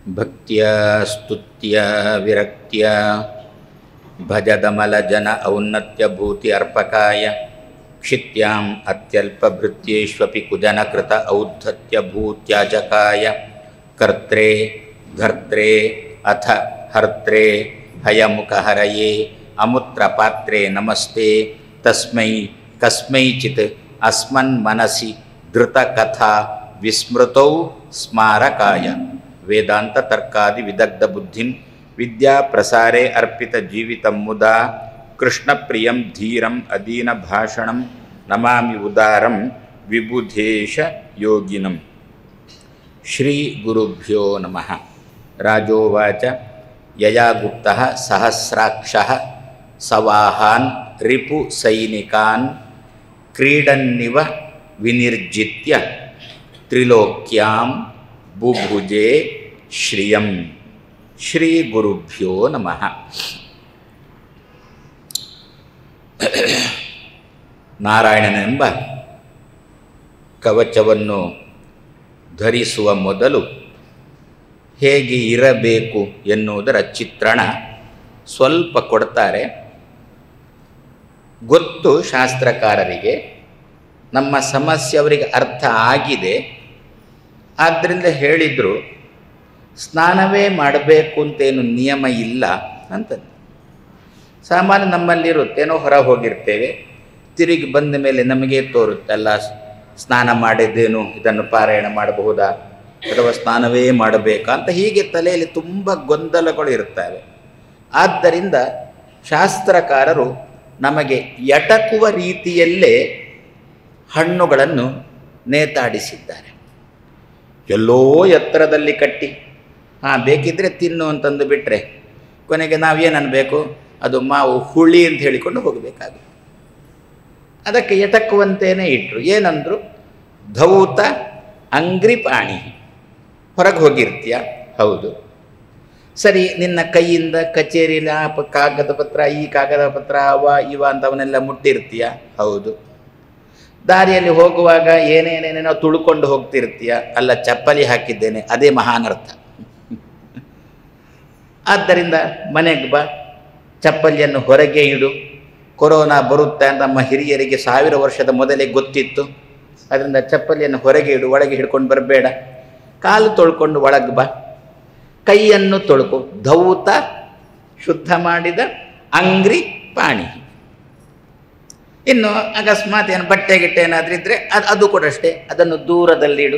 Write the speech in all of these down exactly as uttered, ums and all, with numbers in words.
ಭಕ್ತಿಯ ಸ್ತುತ್ಯ ವಿರಕ್ತಿಯ ಭಜದಮಲ ಜನ ಔನ್ನತ್ಯ ಭೂತಿ ಅರ್ಪಕಾಯ ಕ್ಷಿತ್ಯಾಂ ಅತ್ಯಲ್ಪ ಭೃತ್ಯೇಷ್ವಪಿ ಕುಜನಕೃತ ಔದ್ಧತ್ಯ ಭೂತ್ಯಾಜಕಾಯ ಕರ್ತ್ರೇ ಧರ್ತ್ರೇ ಅಥ ಹರ್ತ್ರೇ ಹಯಮುಖಹರಯೇ ಅಮುತ್ರ ಪಾತ್ರೆ ನಮಸ್ತೆ ತಸ್ಮೈ ಕಸ್ಮೈಚಿತ್ ಅಸ್ಮನ್ ಮನಸಿ ಧೃತ ಕಥಾ ವಿಸ್ಮೃತೌ ಸ್ಮಾರಕಾಯ ವೇದಾಂತ ತರ್ಕಾದಿ ವಿದಗ್ಧ ಬುದ್ಧಿಂ ವಿದ್ಯಾ ಪ್ರಸಾರೇ ಅರ್ಪಿತ ಜೀವಿತಂ ಮುದಾ ಕೃಷ್ಣ ಪ್ರಿಯಂ ಧೀರಂ ಅದೀನ ಭಾಷಣಂ ನಮಾಮಿ ಉದಾರಂ ವಿಬುಧೇಶ ಯೋಗಿನಂ. ಶ್ರೀ ಗುರುಭ್ಯೋ ನಮಃ. ರಾಜೋವಾಚ ಯಯಾ ಗುಪ್ತಃ ಸಹಸ್ರಾಕ್ಷಃ ಸವಾಹಾನ್ ರಿಪು ಸೈನಿಕಾನ್ ಕ್ರೀಡನ್ನಿವ ವಿನಿರ್ಜಿತ್ಯ ತ್ರಿಲೋಕ್ಯಾಂ ಬುಭುಜೆ ಶ್ರಿಯಂ. ಶ್ರೀ ಗುರುಭ್ಯೋ ನಮಃ. ನಾರಾಯಣನೆಂಬ ಕವಚವನ್ನು ಧರಿಸುವ ಮೊದಲು ಹೇಗೆ ಇರಬೇಕು ಎನ್ನುವುದರ ಚಿತ್ರಣ ಸ್ವಲ್ಪ ಕೊಡ್ತಾರೆ. ಗೊತ್ತು ಶಾಸ್ತ್ರಕಾರರಿಗೆ, ನಮ್ಮ ಸಮಸ್ಯೆ ಅವರಿಗೆ ಅರ್ಥ ಆಗಿದೆ, ಆದ್ದರಿಂದ ಹೇಳಿದರು. ಸ್ನಾನವೇ ಮಾಡಬೇಕು ಅಂತೇನು ನಿಯಮ ಇಲ್ಲ ಅಂತಂದು. ಸಾಮಾನ್ಯ ನಮ್ಮಲ್ಲಿರುತ್ತೇನೋ ಹೊರ ಹೋಗಿರ್ತೇವೆ, ತಿರುಗಿ ಬಂದ ಮೇಲೆ ನಮಗೆ ತೋರುತ್ತಲ್ಲ ಸ್ನಾನ ಮಾಡಿದ್ದೇನು, ಇದನ್ನು ಪಾರಾಯಣ ಮಾಡಬಹುದಾ ಅಥವಾ ಸ್ನಾನವೇ ಮಾಡಬೇಕಾ ಅಂತ ಹೀಗೆ ತಲೆಯಲ್ಲಿ ತುಂಬ ಗೊಂದಲಗಳು ಇರ್ತವೆ. ಆದ್ದರಿಂದ ಶಾಸ್ತ್ರಕಾರರು ನಮಗೆ ಎಟಕುವ ರೀತಿಯಲ್ಲೇ ಹಣ್ಣುಗಳನ್ನು ನೇತಾಡಿಸಿದ್ದಾರೆ. ಎಲ್ಲೋ ಎತ್ತರದಲ್ಲಿ ಕಟ್ಟಿ ಹಾಂ ಬೇಕಿದ್ದರೆ ತಿನ್ನು ಅಂತಂದು ಬಿಟ್ಟರೆ ಕೊನೆಗೆ ನಾವೇನು ಅನ್ನಬೇಕು, ಅದು ಮಾವು ಹುಳಿ ಅಂತ ಹೇಳಿಕೊಂಡು ಹೋಗಬೇಕಾಗುತ್ತೆ. ಅದಕ್ಕೆ ಎಟಕುವಂತೇನೆ ಇಟ್ಟರು. ಏನಂದರು, ಧೌತ ಅಂಗ್ರಿ ಪಾಣಿ. ಹೊರಗೆ ಹೋಗಿರ್ತೀಯ, ಹೌದು ಸರಿ, ನಿನ್ನ ಕೈಯಿಂದ ಕಚೇರಿಯಲ್ಲಿ ಆ ಪ ಕಾಗದ ಪತ್ರ ಈ ಕಾಗದ ಪತ್ರ ಅವ ಇವ ಅಂತವನ್ನೆಲ್ಲ ಮುಟ್ಟಿರ್ತೀಯ, ಹೌದು. ದಾರಿಯಲ್ಲಿ ಹೋಗುವಾಗ ಏನೇನೇನೇನೋ ತುಳ್ಕೊಂಡು ಹೋಗ್ತಿರ್ತೀಯ, ಅಲ್ಲ ಚಪ್ಪಲಿ ಹಾಕಿದ್ದೇನೆ, ಅದೇ ಮಹಾನರ್ಥ. ಆದ್ದರಿಂದ ಮನೆಗೆ ಬಾ, ಚಪ್ಪಲಿಯನ್ನು ಹೊರಗೆ ಇಡು. ಕೊರೋನಾ ಬರುತ್ತೆ ಅಂತ ನಮ್ಮ ಹಿರಿಯರಿಗೆ ಸಾವಿರ ವರ್ಷದ ಮೊದಲೇ ಗೊತ್ತಿತ್ತು. ಅದರಿಂದ ಚಪ್ಪಲಿಯನ್ನು ಹೊರಗೆ ಇಡು, ಒಳಗೆ ಹಿಡ್ಕೊಂಡು ಬರಬೇಡ. ಕಾಲು ತೊಳ್ಕೊಂಡು ಒಳಗೆ ಬಾ, ಕೈಯನ್ನು ತೊಳ್ಕೊ. ಧೌತ ಶುದ್ಧ ಮಾಡಿದ, ಅಂಗ್ರಿ ಪಾಣಿ. ಇನ್ನು ಅಕಸ್ಮಾತ್ ಏನು ಬಟ್ಟೆ ಗಿಟ್ಟೆ ಏನಾದರೂ ಇದ್ದರೆ ಅದು ಅದು ಕೂಡ ಅಷ್ಟೇ, ಅದನ್ನು ದೂರದಲ್ಲಿಡು,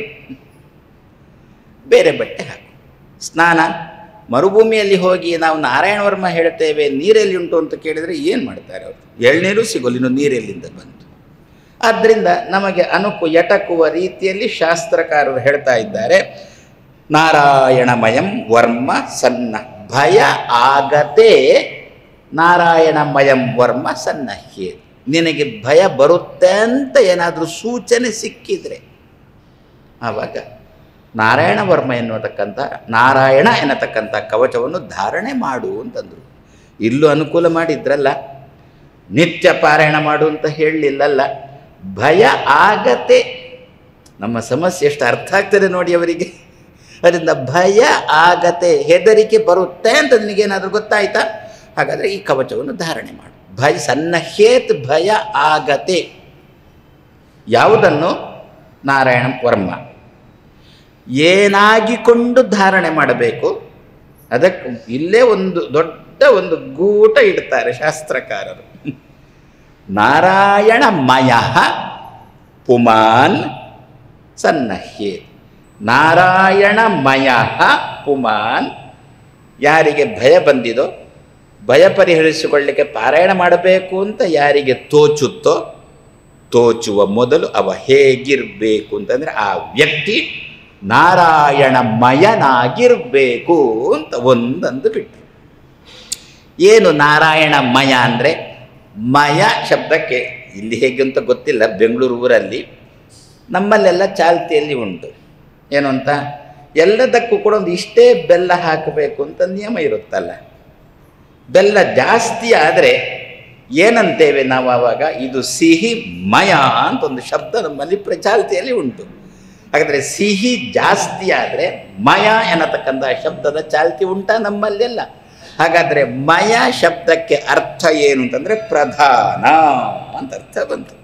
ಬೇರೆ ಬಟ್ಟೆ ಹಾಕು. ಸ್ನಾನ ಮರುಭೂಮಿಯಲ್ಲಿ ಹೋಗಿ ನಾವು ನಾರಾಯಣ ವರ್ಮ ಹೇಳ್ತೇವೆ ನೀರೆಲ್ಲಿ ಉಂಟು ಅಂತ ಕೇಳಿದರೆ ಏನು ಮಾಡ್ತಾರೆ ಅವರು? ಎಳ್ನೀರು ಸಿಗೋಲ್ಲ, ಇನ್ನು ನೀರೆಲ್ಲಿಂದ ಬಂತು. ಆದ್ದರಿಂದ ನಮಗೆ ಅನುಕು ಎಟಕುವ ರೀತಿಯಲ್ಲಿ ಶಾಸ್ತ್ರಕಾರರು ಹೇಳ್ತಾ ಇದ್ದಾರೆ, ನಾರಾಯಣಮಯಂ ವರ್ಮ ಸನ್ನ ಭಯ ಆಗತೆ ನಾರಾಯಣಮಯಂ ವರ್ಮ ಸನ್ನಹ್ಯೆ. ನಿನಗೆ ಭಯ ಬರುತ್ತೆ ಅಂತ ಏನಾದರೂ ಸೂಚನೆ ಸಿಕ್ಕಿದರೆ ಆವಾಗ ನಾರಾಯಣ ವರ್ಮ ಎನ್ನುವತಕ್ಕಂಥ ನಾರಾಯಣ ಎನ್ನತಕ್ಕಂಥ ಕವಚವನ್ನು ಧಾರಣೆ ಮಾಡು ಅಂತಂದರು. ಇಲ್ಲೂ ಅನುಕೂಲ ಮಾಡಿದ್ರಲ್ಲ, ನಿತ್ಯ ಪಾರಾಯಣ ಮಾಡು ಅಂತ ಹೇಳಲಿಲ್ಲಲ್ಲ. ಭಯ ಆಗತೆ, ನಮ್ಮ ಸಮಸ್ಯೆ ಎಷ್ಟು ಅರ್ಥ ಆಗ್ತದೆ ನೋಡಿ ಅವರಿಗೆ. ಅದರಿಂದ ಭಯ ಆಗತೆ, ಹೆದರಿಕೆ ಬರುತ್ತೆ ಅಂತ ನಿನಗೇನಾದರೂ ಗೊತ್ತಾಯ್ತಾ, ಹಾಗಾದರೆ ಈ ಕವಚವನ್ನು ಧಾರಣೆ ಮಾಡು. ಭಯ ಸನ್ನಹ್ಯೇತ್ ಭಯ ಆಗತೆ. ಯಾವುದನ್ನು? ನಾರಾಯಣ ವರ್ಮ. ಏನಾಗಿಕೊಂಡು ಧಾರಣೆ ಮಾಡಬೇಕು, ಅದಕ್ಕೆ ಇಲ್ಲೇ ಒಂದು ದೊಡ್ಡ ಒಂದು ಗೂಟ ಇಡ್ತಾರೆ ಶಾಸ್ತ್ರಕಾರರು. ನಾರಾಯಣಮಯ ಪುಮಾನ್ ಸನ್ನಹ್ಯೇ. ನಾರಾಯಣಮಯ ಪುಮಾನ್, ಯಾರಿಗೆ ಭಯ ಬಂದಿದೋ, ಭಯ ಪರಿಹರಿಸಿಕೊಳ್ಳಲಿಕ್ಕೆ ಪಾರಾಯಣ ಮಾಡಬೇಕು ಅಂತ ಯಾರಿಗೆ ತೋಚುತ್ತೋ, ತೋಚುವ ಮೊದಲು ಅವ ಹೇಗಿರಬೇಕು ಅಂತಂದರೆ ಆ ವ್ಯಕ್ತಿ ನಾರಾಯಣಮಯನಾಗಿರಬೇಕು ಅಂತ ಒಂದಂದು ಬಿಟ್ಟರು. ಏನು ನಾರಾಯಣಮಯ ಅಂದರೆ? ಮಯ ಶಬ್ದಕ್ಕೆ ಇಲ್ಲಿ ಹೇಗೆ ಅಂತ ಗೊತ್ತಿಲ್ಲ, ಬೆಂಗಳೂರು ಊರಲ್ಲಿ ನಮ್ಮಲ್ಲೆಲ್ಲ ಚಾಲ್ತಿಯಲ್ಲಿ ಉಂಟು. ಏನು ಅಂತ, ಎಲ್ಲದಕ್ಕೂ ಕೂಡ ಒಂದು ಇಷ್ಟೇ ಬೆಲ್ಲ ಹಾಕಬೇಕು ಅಂತ ನಿಯಮ ಇರುತ್ತಲ್ಲ. ಬೆಲ್ಲ ಜಾಸ್ತಿ ಆದರೆ ಏನಂತೇವೆ ನಾವು ಆವಾಗ? ಇದು ಸಿಹಿ ಮಯ ಅಂತ ಒಂದು ಶಬ್ದ ನಮ್ಮಲ್ಲಿ ಪ್ರಚಾಲ್ತಿಯಲ್ಲಿ ಉಂಟು. ಹಾಗಾದರೆ ಸಿಹಿ ಜಾಸ್ತಿ ಆದರೆ ಮಯ ಎನ್ನತಕ್ಕಂಥ ಶಬ್ದದ ಚಾಲ್ತಿ ಉಂಟಾ ನಮ್ಮಲ್ಲೆಲ್ಲ? ಹಾಗಾದರೆ ಮಯ ಶಬ್ದಕ್ಕೆ ಅರ್ಥ ಏನು ಅಂತಂದರೆ ಪ್ರಧಾನ ಅಂತ ಅರ್ಥ ಬಂತು.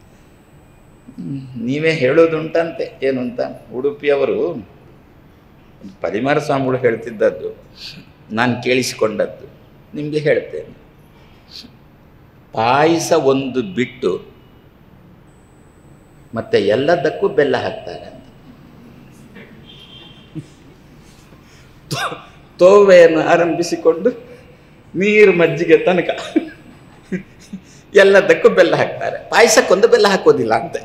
ನೀವೇ ಹೇಳೋದುಂಟಂತೆ ಏನು ಅಂತ. ಉಡುಪಿಯವರು ಪರಿಮಾರ ಸ್ವಾಮಿಗಳು ಹೇಳ್ತಿದ್ದದ್ದು ನಾನು ಕೇಳಿಸಿಕೊಂಡದ್ದು ನಿಮಗೆ ಹೇಳ್ತೇನೆ. ಪಾಯಸ ಒಂದು ಬಿಟ್ಟು ಮತ್ತೆ ಎಲ್ಲದಕ್ಕೂ ಬೆಲ್ಲ ಹಾಕ್ತಾರೆ ಅಂತ. ತೋವೆಯನ್ನು ಆರಂಭಿಸಿಕೊಂಡು ನೀರು ಮಜ್ಜಿಗೆ ತನಕ ಎಲ್ಲದಕ್ಕೂ ಬೆಲ್ಲ ಹಾಕ್ತಾರೆ, ಪಾಯಸಕ್ಕೊಂದು ಬೆಲ್ಲ ಹಾಕೋದಿಲ್ಲ ಅಂತೆ.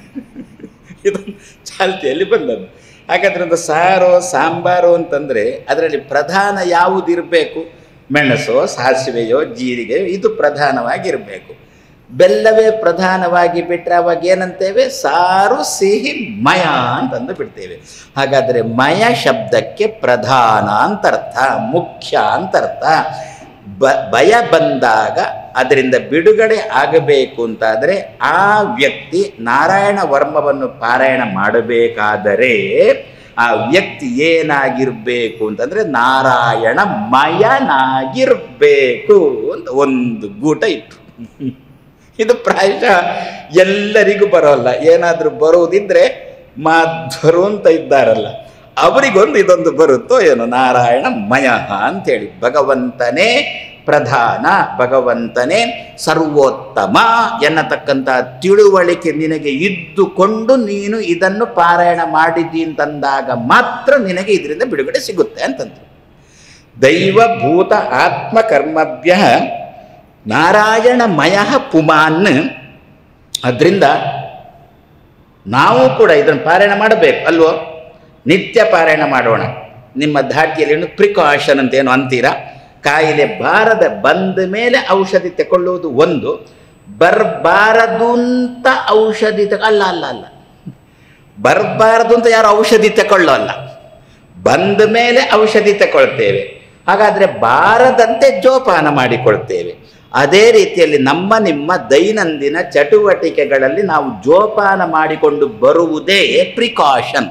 ಇದೊಂದು ಚಾಲ್ತಿಯಲ್ಲಿ ಬಂದದ್ದು. ಹಾಗಾದ್ರೆ ಒಂದು ಸಾರೋ ಸಾಂಬಾರು ಅಂತಂದರೆ ಅದರಲ್ಲಿ ಪ್ರಧಾನ ಯಾವುದಿರಬೇಕು? ಮೆಣಸೋ ಸಾಸಿವೆಯೋ ಜೀರಿಗೆಯೋ ಇದು ಪ್ರಧಾನವಾಗಿರಬೇಕು. ಬೆಲ್ಲವೇ ಪ್ರಧಾನವಾಗಿ ಬಿಟ್ಟರೆ ಅವಾಗ ಏನಂತೇವೆ? ಸಾರು ಸಿಹಿ ಮಯ ಅಂತಂದು ಬಿಡ್ತೇವೆ. ಹಾಗಾದರೆ ಮಯ ಶಬ್ದಕ್ಕೆ ಪ್ರಧಾನ ಅಂತರ್ಥ, ಮುಖ್ಯ ಅಂತರ್ಥ. ಬ ಭಯ ಬಂದಾಗ ಅದರಿಂದ ಬಿಡುಗಡೆ ಆಗಬೇಕು ಅಂತಾದರೆ ಆ ವ್ಯಕ್ತಿ ನಾರಾಯಣ ವರ್ಮವನ್ನು ಪಾರಾಯಣ ಮಾಡಬೇಕಾದರೆ ಆ ವ್ಯಕ್ತಿ ಏನಾಗಿರಬೇಕು ಅಂತಂದರೆ ನಾರಾಯಣ ಮಯನಾಗಿರಬೇಕು ಅಂತ ಒಂದು ಗೂಟ ಇತ್ತು. ಇದು ಪ್ರಾಯಶಃ ಎಲ್ಲರಿಗೂ ಬರೋಲ್ಲ. ಏನಾದರೂ ಬರುವುದಿದ್ರೆ ಮಾಧ್ವರು ಅಂತ ಇದ್ದಾರಲ್ಲ ಅವರಿಗೊಂದು ಇದೊಂದು ಬರುತ್ತೋ ಏನೋ, ನಾರಾಯಣ ಮಯ ಅಂತೇಳಿ. ಭಗವಂತನೇ ಪ್ರಧಾನ, ಭಗವಂತನೇ ಸರ್ವೋತ್ತಮ ಎನ್ನತಕ್ಕಂಥ ತಿಳುವಳಿಕೆ ನಿನಗೆ ಇದ್ದುಕೊಂಡು ನೀನು ಇದನ್ನು ಪಾರಾಯಣ ಮಾಡಿದ್ದಿ ಅಂತಂದಾಗ ಮಾತ್ರ ನಿನಗೆ ಇದರಿಂದ ಬಿಡುಗಡೆ ಸಿಗುತ್ತೆ ಅಂತಂದ್ರು. ದೈವಭೂತ ಆತ್ಮಕರ್ಮಭ್ಯ ನಾರಾಯಣಮಯ ಪುಮಾನ್. ಅದರಿಂದ ನಾವು ಕೂಡ ಇದನ್ನು ಪಾರಾಯಣ ಮಾಡಬೇಕು ಅಲ್ವೋ? ನಿತ್ಯ ಪಾರಾಯಣ ಮಾಡೋಣ. ನಿಮ್ಮ ಧಾಟಿಯಲ್ಲಿ ಪ್ರಿಕಾಷನ್ ಅಂತ ಏನು ಅಂತೀರಾ? ಕಾಯಿಲೆ ಬಾರದ ಬಂದ ಮೇಲೆ ಔಷಧಿ ತಗೊಳ್ಳುವುದು ಒಂದು, ಬರಬಾರದು ಅಂತ ಔಷಧಿ ತಗ ಅಲ್ಲ ಅಲ್ಲ ಅಲ್ಲ ಬರಬಾರದು ಅಂತ ಯಾರು ಔಷಧಿ ತಗೊಳ್ಳೋಲ್ಲ, ಬಂದ ಮೇಲೆ ಔಷಧಿ ತಗೊಳ್ತೇವೆ. ಹಾಗಾದರೆ ಬಾರದಂತೆ ಜೋಪಾನ ಮಾಡಿಕೊಳ್ತೇವೆ. ಅದೇ ರೀತಿಯಲ್ಲಿ ನಮ್ಮ ನಿಮ್ಮ ದೈನಂದಿನ ಚಟುವಟಿಕೆಗಳಲ್ಲಿ ನಾವು ಜೋಪಾನ ಮಾಡಿಕೊಂಡು ಬರುವುದೇ ಪ್ರಿಕಾಷನ್.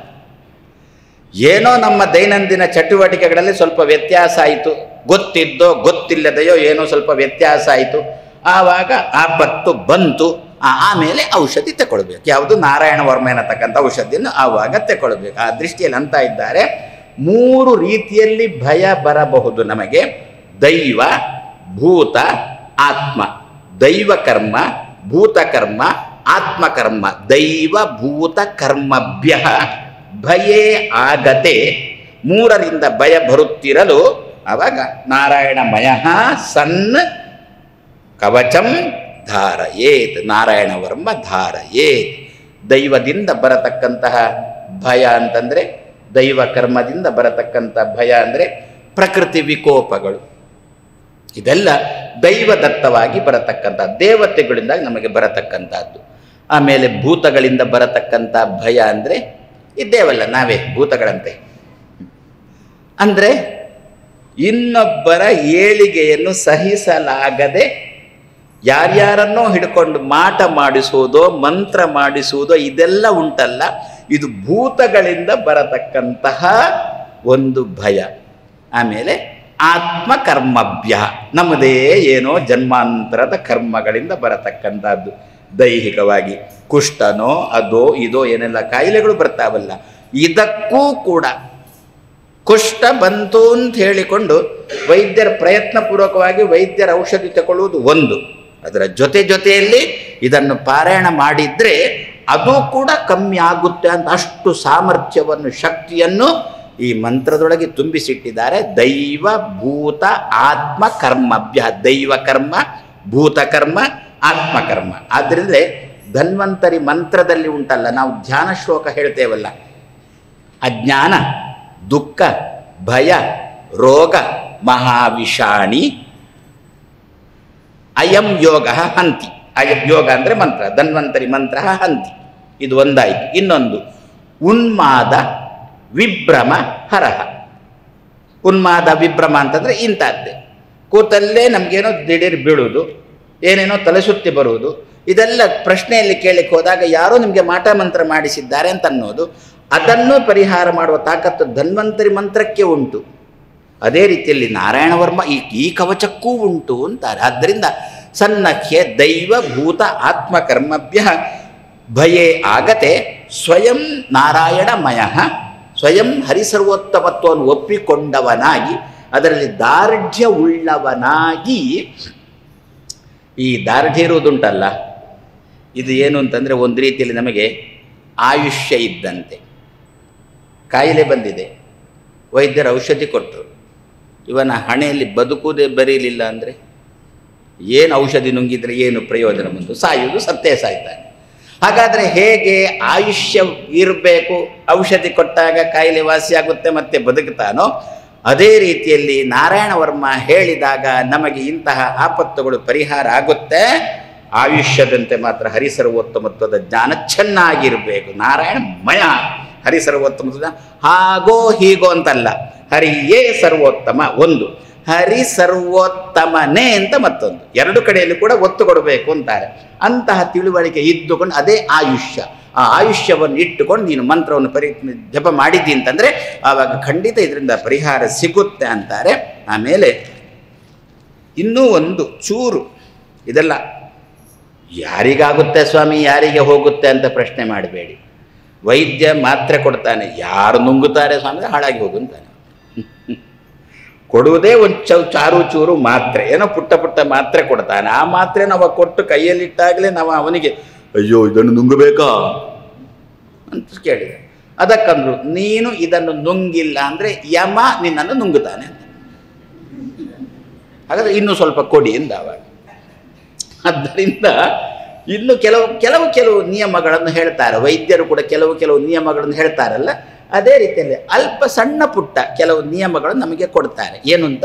ಏನೋ ನಮ್ಮ ದೈನಂದಿನ ಚಟುವಟಿಕೆಗಳಲ್ಲಿ ಸ್ವಲ್ಪ ವ್ಯತ್ಯಾಸ ಆಯಿತು, ಗೊತ್ತಿದ್ದೋ ಗೊತ್ತಿಲ್ಲದೆಯೋ ಏನೋ ಸ್ವಲ್ಪ ವ್ಯತ್ಯಾಸ ಆಯಿತು, ಆವಾಗ ಆಪತ್ತು ಬಂತು, ಆಮೇಲೆ ಔಷಧಿ ತಗೊಳ್ಬೇಕು. ಯಾವುದು? ನಾರಾಯಣ ವರ್ಮ ಎನ್ನತಕ್ಕಂಥ ಔಷಧಿಯನ್ನು ಆವಾಗ ತಗೊಳ್ಬೇಕು. ಆ ದೃಷ್ಟಿಯಲ್ಲಿ ಅಂತ ಇದ್ದಾರೆ, ಮೂರು ರೀತಿಯಲ್ಲಿ ಭಯ ಬರಬಹುದು ನಮಗೆ: ದೈವ, ಭೂತ, ಆತ್ಮ. ದೈವ ಕರ್ಮ, ಭೂತಕರ್ಮ, ಆತ್ಮಕರ್ಮ. ದೈವ ಭೂತ ಕರ್ಮಭ್ಯ ಭಯೇ ಆಗತೆ. ಮೂರರಿಂದ ಭಯ ಬರುತ್ತಿರಲು ಆವಾಗ ನಾರಾಯಣಮಯ ಸನ್ ಕವಚಂ ಧಾರಯೇತ್. ನಾರಾಯಣ ವರ್ಮ ಧಾರಯೇತ್. ದೈವದಿಂದ ಬರತಕ್ಕಂತಹ ಭಯ ಅಂತಂದರೆ, ದೈವ ಕರ್ಮದಿಂದ ಬರತಕ್ಕಂಥ ಭಯ ಅಂದರೆ ಪ್ರಕೃತಿ ವಿಕೋಪಗಳು. ಇದೆಲ್ಲ ದೈವದತ್ತವಾಗಿ ಬರತಕ್ಕಂಥ, ದೇವತೆಗಳಿಂದ ನಮಗೆ ಬರತಕ್ಕಂಥದ್ದು. ಆಮೇಲೆ ಭೂತಗಳಿಂದ ಬರತಕ್ಕಂಥ ಭಯ ಅಂದರೆ ಇದ್ದೇವಲ್ಲ ನಾವೇ ಭೂತಗಳಂತೆ. ಅಂದರೆ ಇನ್ನೊಬ್ಬರ ಏಳಿಗೆಯನ್ನು ಸಹಿಸಲಾಗದೆ ಯಾರ್ಯಾರನ್ನೋ ಹಿಡ್ಕೊಂಡು ಮಾಟ ಮಾಡಿಸುವುದೋ ಮಂತ್ರ ಮಾಡಿಸುವುದೋ ಇದೆಲ್ಲ ಉಂಟಲ್ಲ, ಇದು ಭೂತಗಳಿಂದ ಬರತಕ್ಕಂತಹ ಒಂದು ಭಯ. ಆಮೇಲೆ ಆತ್ಮಕರ್ಮಭ್ಯ, ನಮ್ಮದೇ ಏನೋ ಜನ್ಮಾಂತರದ ಕರ್ಮಗಳಿಂದ ಬರತಕ್ಕಂಥದ್ದು. ದೈಹಿಕವಾಗಿ ಕುಷ್ಠನೋ ಅದೋ ಇದೋ ಏನೆಲ್ಲ ಕಾಯಿಲೆಗಳು ಬರ್ತಾವಲ್ಲ, ಇದಕ್ಕೂ ಕೂಡ ಕುಷ್ಠ ಬಂತು ಅಂತ ಹೇಳಿಕೊಂಡು ವೈದ್ಯರ ಪ್ರಯತ್ನಪೂರ್ವಕವಾಗಿ ವೈದ್ಯರ ಔಷಧಿ ತಗೊಳ್ಳುವುದು ಒಂದು, ಅದರ ಜೊತೆ ಜೊತೆಯಲ್ಲಿ ಇದನ್ನು ಪಾರಾಯಣ ಮಾಡಿದರೆ ಅದು ಕೂಡ ಕಮ್ಮಿ ಆಗುತ್ತೆ ಅಂತ ಅಷ್ಟು ಸಾಮರ್ಥ್ಯವನ್ನು ಶಕ್ತಿಯನ್ನು ಈ ಮಂತ್ರದೊಳಗೆ ತುಂಬಿಸಿಟ್ಟಿದ್ದಾರೆ. ದೈವ ಭೂತ ಆತ್ಮ ಕರ್ಮಭ್ಯ, ದೈವ ಕರ್ಮ, ಭೂತಕರ್ಮ, ಆತ್ಮಕರ್ಮ. ಆದ್ದರಿಂದ ಧನ್ವಂತರಿ ಮಂತ್ರದಲ್ಲಿ ಉಂಟಲ್ಲ, ನಾವು ಧ್ಯಾನ ಶ್ಲೋಕ ಹೇಳ್ತೇವಲ್ಲ, ಅಜ್ಞಾನ, ದುಃಖ, ಭಯ, ರೋಗ, ಮಹಾವಿಷಾಣಿ ಅಯಂ ಯೋಗ ಹಂತಿ. ಅಯಂ ಯೋಗ ಅಂದರೆ ಮಂತ್ರ, ಧನ್ವಂತರಿ ಮಂತ್ರ ಹಂತಿ. ಇದು ಒಂದಾಯಿತು. ಇನ್ನೊಂದು ಉನ್ಮಾದ ವಿಭ್ರಮ ಹರಹ. ಉನ್ಮಾದ ವಿಭ್ರಮ ಅಂತಂದರೆ ಇಂಥದ್ದೇ, ಕೂತಲ್ಲೇ ನಮಗೇನೋ ದಿಢೀರ್ ಬೀಳುವುದು, ಏನೇನೋ ತಲೆ ಸುತ್ತಿ ಬರುವುದು, ಇದೆಲ್ಲ ಪ್ರಶ್ನೆಯಲ್ಲಿ ಕೇಳಲಿಕ್ಕೆ ಹೋದಾಗ ಯಾರೋ ನಿಮಗೆ ಮಾಟ ಮಂತ್ರ ಮಾಡಿಸಿದ್ದಾರೆ ಅಂತ ಅನ್ನೋದು. ಅದನ್ನು ಪರಿಹಾರ ಮಾಡುವ ತಾಕತ್ತು ಧನ್ವಂತರಿ ಮಂತ್ರಕ್ಕೆ ಉಂಟು. ಅದೇ ರೀತಿಯಲ್ಲಿ ನಾರಾಯಣ ವರ್ಮ ಈ ಈ ಕವಚಕ್ಕೂ ಉಂಟು ಅಂತಾರೆ. ಆದ್ದರಿಂದ ಸನ್ನಖ್ಯ ದೈವ ಭೂತ ಆತ್ಮಕರ್ಮಭ್ಯ ಭಯೇ ಆಗತೆ ಸ್ವಯಂ ನಾರಾಯಣಮಯ, ಸ್ವಯಂ ಹರಿಸರ್ವೋತ್ತಮತ್ವವನ್ನು ಒಪ್ಪಿಕೊಂಡವನಾಗಿ ಅದರಲ್ಲಿ ದಾರ್ಢ್ಯ ಉಳ್ಳವನಾಗಿ. ಈ ದಾರ್ಢ್ಯ ಇರುವುದುಂಟಲ್ಲ, ಇದು ಏನು ಅಂತಂದರೆ ಒಂದು ರೀತಿಯಲ್ಲಿ ನಮಗೆ ಆಯುಷ್ಯ ಇದ್ದಂತೆ. ಕಾಯಿಲೆ ಬಂದಿದೆ, ವೈದ್ಯರು ಔಷಧಿ ಕೊಟ್ಟರು, ಇವನ ಹಣೆಯಲ್ಲಿ ಬದುಕುವುದೇ ಬರೀಲಿಲ್ಲ ಅಂದರೆ ಏನು ಔಷಧಿ ನುಂಗಿದರೆ ಏನು ಪ್ರಯೋಜನ ಬಂದು ಸಾಯುವುದು ಸತ್ತೇ ಸಾಯ್ತಾನೆ. ಹಾಗಾದರೆ ಹೇಗೆ ಆಯುಷ್ಯ ಇರಬೇಕು, ಔಷಧಿ ಕೊಟ್ಟಾಗ ಕಾಯಿಲೆ ವಾಸಿಯಾಗುತ್ತೆ ಮತ್ತೆ ಬದುಕ್ತಾನೋ, ಅದೇ ರೀತಿಯಲ್ಲಿ ನಾರಾಯಣ ವರ್ಮ ಹೇಳಿದಾಗ ನಮಗೆ ಇಂತಹ ಆಪತ್ತುಗಳು ಪರಿಹಾರ ಆಗುತ್ತೆ. ಆಯುಷ್ಯದಂತೆ ಮಾತ್ರ ಹರಿಸರ್ವೋತ್ತಮತ್ವದ ಜ್ಞಾನ ಚೆನ್ನಾಗಿರಬೇಕು. ನಾರಾಯಣಮಯ ಹರಿಸರ್ವೋತ್ತಮತ್ವದ ಹಾಗೋ ಹೀಗೋ ಅಂತಲ್ಲ, ಹರಿಯೇ ಸರ್ವೋತ್ತಮ ಒಂದು, ಹರಿ ಸರ್ವೋತ್ತಮನೇ ಅಂತ ಮತ್ತೊಂದು, ಎರಡು ಕಡೆಯಲ್ಲಿ ಕೂಡ ಒತ್ತು ಕೊಡಬೇಕು ಅಂತಾರೆ. ಅಂತಹ ತಿಳುವಳಿಕೆ ಇದ್ದುಕೊಂಡು ಅದೇ ಆಯುಷ್ಯ. ಆ ಆಯುಷ್ಯವನ್ನು ಇಟ್ಟುಕೊಂಡು ನೀನು ಮಂತ್ರವನ್ನು ಪರಿ ಜಪ ಮಾಡಿದ್ದಿ ಅಂತಂದರೆ ಆವಾಗ ಖಂಡಿತ ಇದರಿಂದ ಪರಿಹಾರ ಸಿಗುತ್ತೆ ಅಂತಾರೆ. ಆಮೇಲೆ ಇನ್ನೂ ಒಂದು ಚೂರು, ಇದೆಲ್ಲ ಯಾರಿಗಾಗುತ್ತೆ ಸ್ವಾಮಿ ಯಾರಿಗೆ ಹೋಗುತ್ತೆ ಅಂತ ಪ್ರಶ್ನೆ ಮಾಡಬೇಡಿ. ವೈದ್ಯ ಮಾತ್ರೆ ಕೊಡ್ತಾನೆ, ಯಾರು ನುಂಗುತ್ತಾರೆ ಸ್ವಾಮಿ ಹಾಳಾಗಿ ಹೋಗುತ್ತಾನೆ. ಕೊಡುವುದೇ ಒಂದು ಚೌ ಚಾರು ಚೂರು ಮಾತ್ರೆ, ಏನೋ ಪುಟ್ಟ ಪುಟ್ಟ ಮಾತ್ರೆ ಕೊಡ್ತಾನೆ. ಆ ಮಾತ್ರೆ ನಾವು ಕೊಟ್ಟು ಕೈಯಲ್ಲಿಟ್ಟಾಗಲೇ ನಾವು ಅವನಿಗೆ ಅಯ್ಯೋ ಇದನ್ನು ನುಂಗಬೇಕಾ ಅಂತ ಕೇಳಿದೆ. ಅದಕ್ಕಂದ್ರು ನೀನು ಇದನ್ನು ನುಂಗಿಲ್ಲ ಅಂದರೆ ಯಮ ನಿನ್ನನ್ನು ನುಂಗುತ್ತಾನೆ ಅಂತ. ಹಾಗಾದರೆ ಇನ್ನೂ ಸ್ವಲ್ಪ ಕೊಡಿ ಎಂದ ಅವಾಗ. ಆದ್ದರಿಂದ ಇನ್ನು ಕೆಲವು ಕೆಲವು ಕೆಲವು ನಿಯಮಗಳನ್ನು ಹೇಳ್ತಾರೆ ವೈದ್ಯರು ಕೂಡ, ಕೆಲವು ಕೆಲವು ನಿಯಮಗಳನ್ನು ಹೇಳ್ತಾರಲ್ಲ, ಅದೇ ರೀತಿಯಲ್ಲಿ ಅಲ್ಪ ಸಣ್ಣ ಪುಟ್ಟ ಕೆಲವು ನಿಯಮಗಳನ್ನು ನಮಗೆ ಕೊಡ್ತಾರೆ. ಏನು ಅಂತ,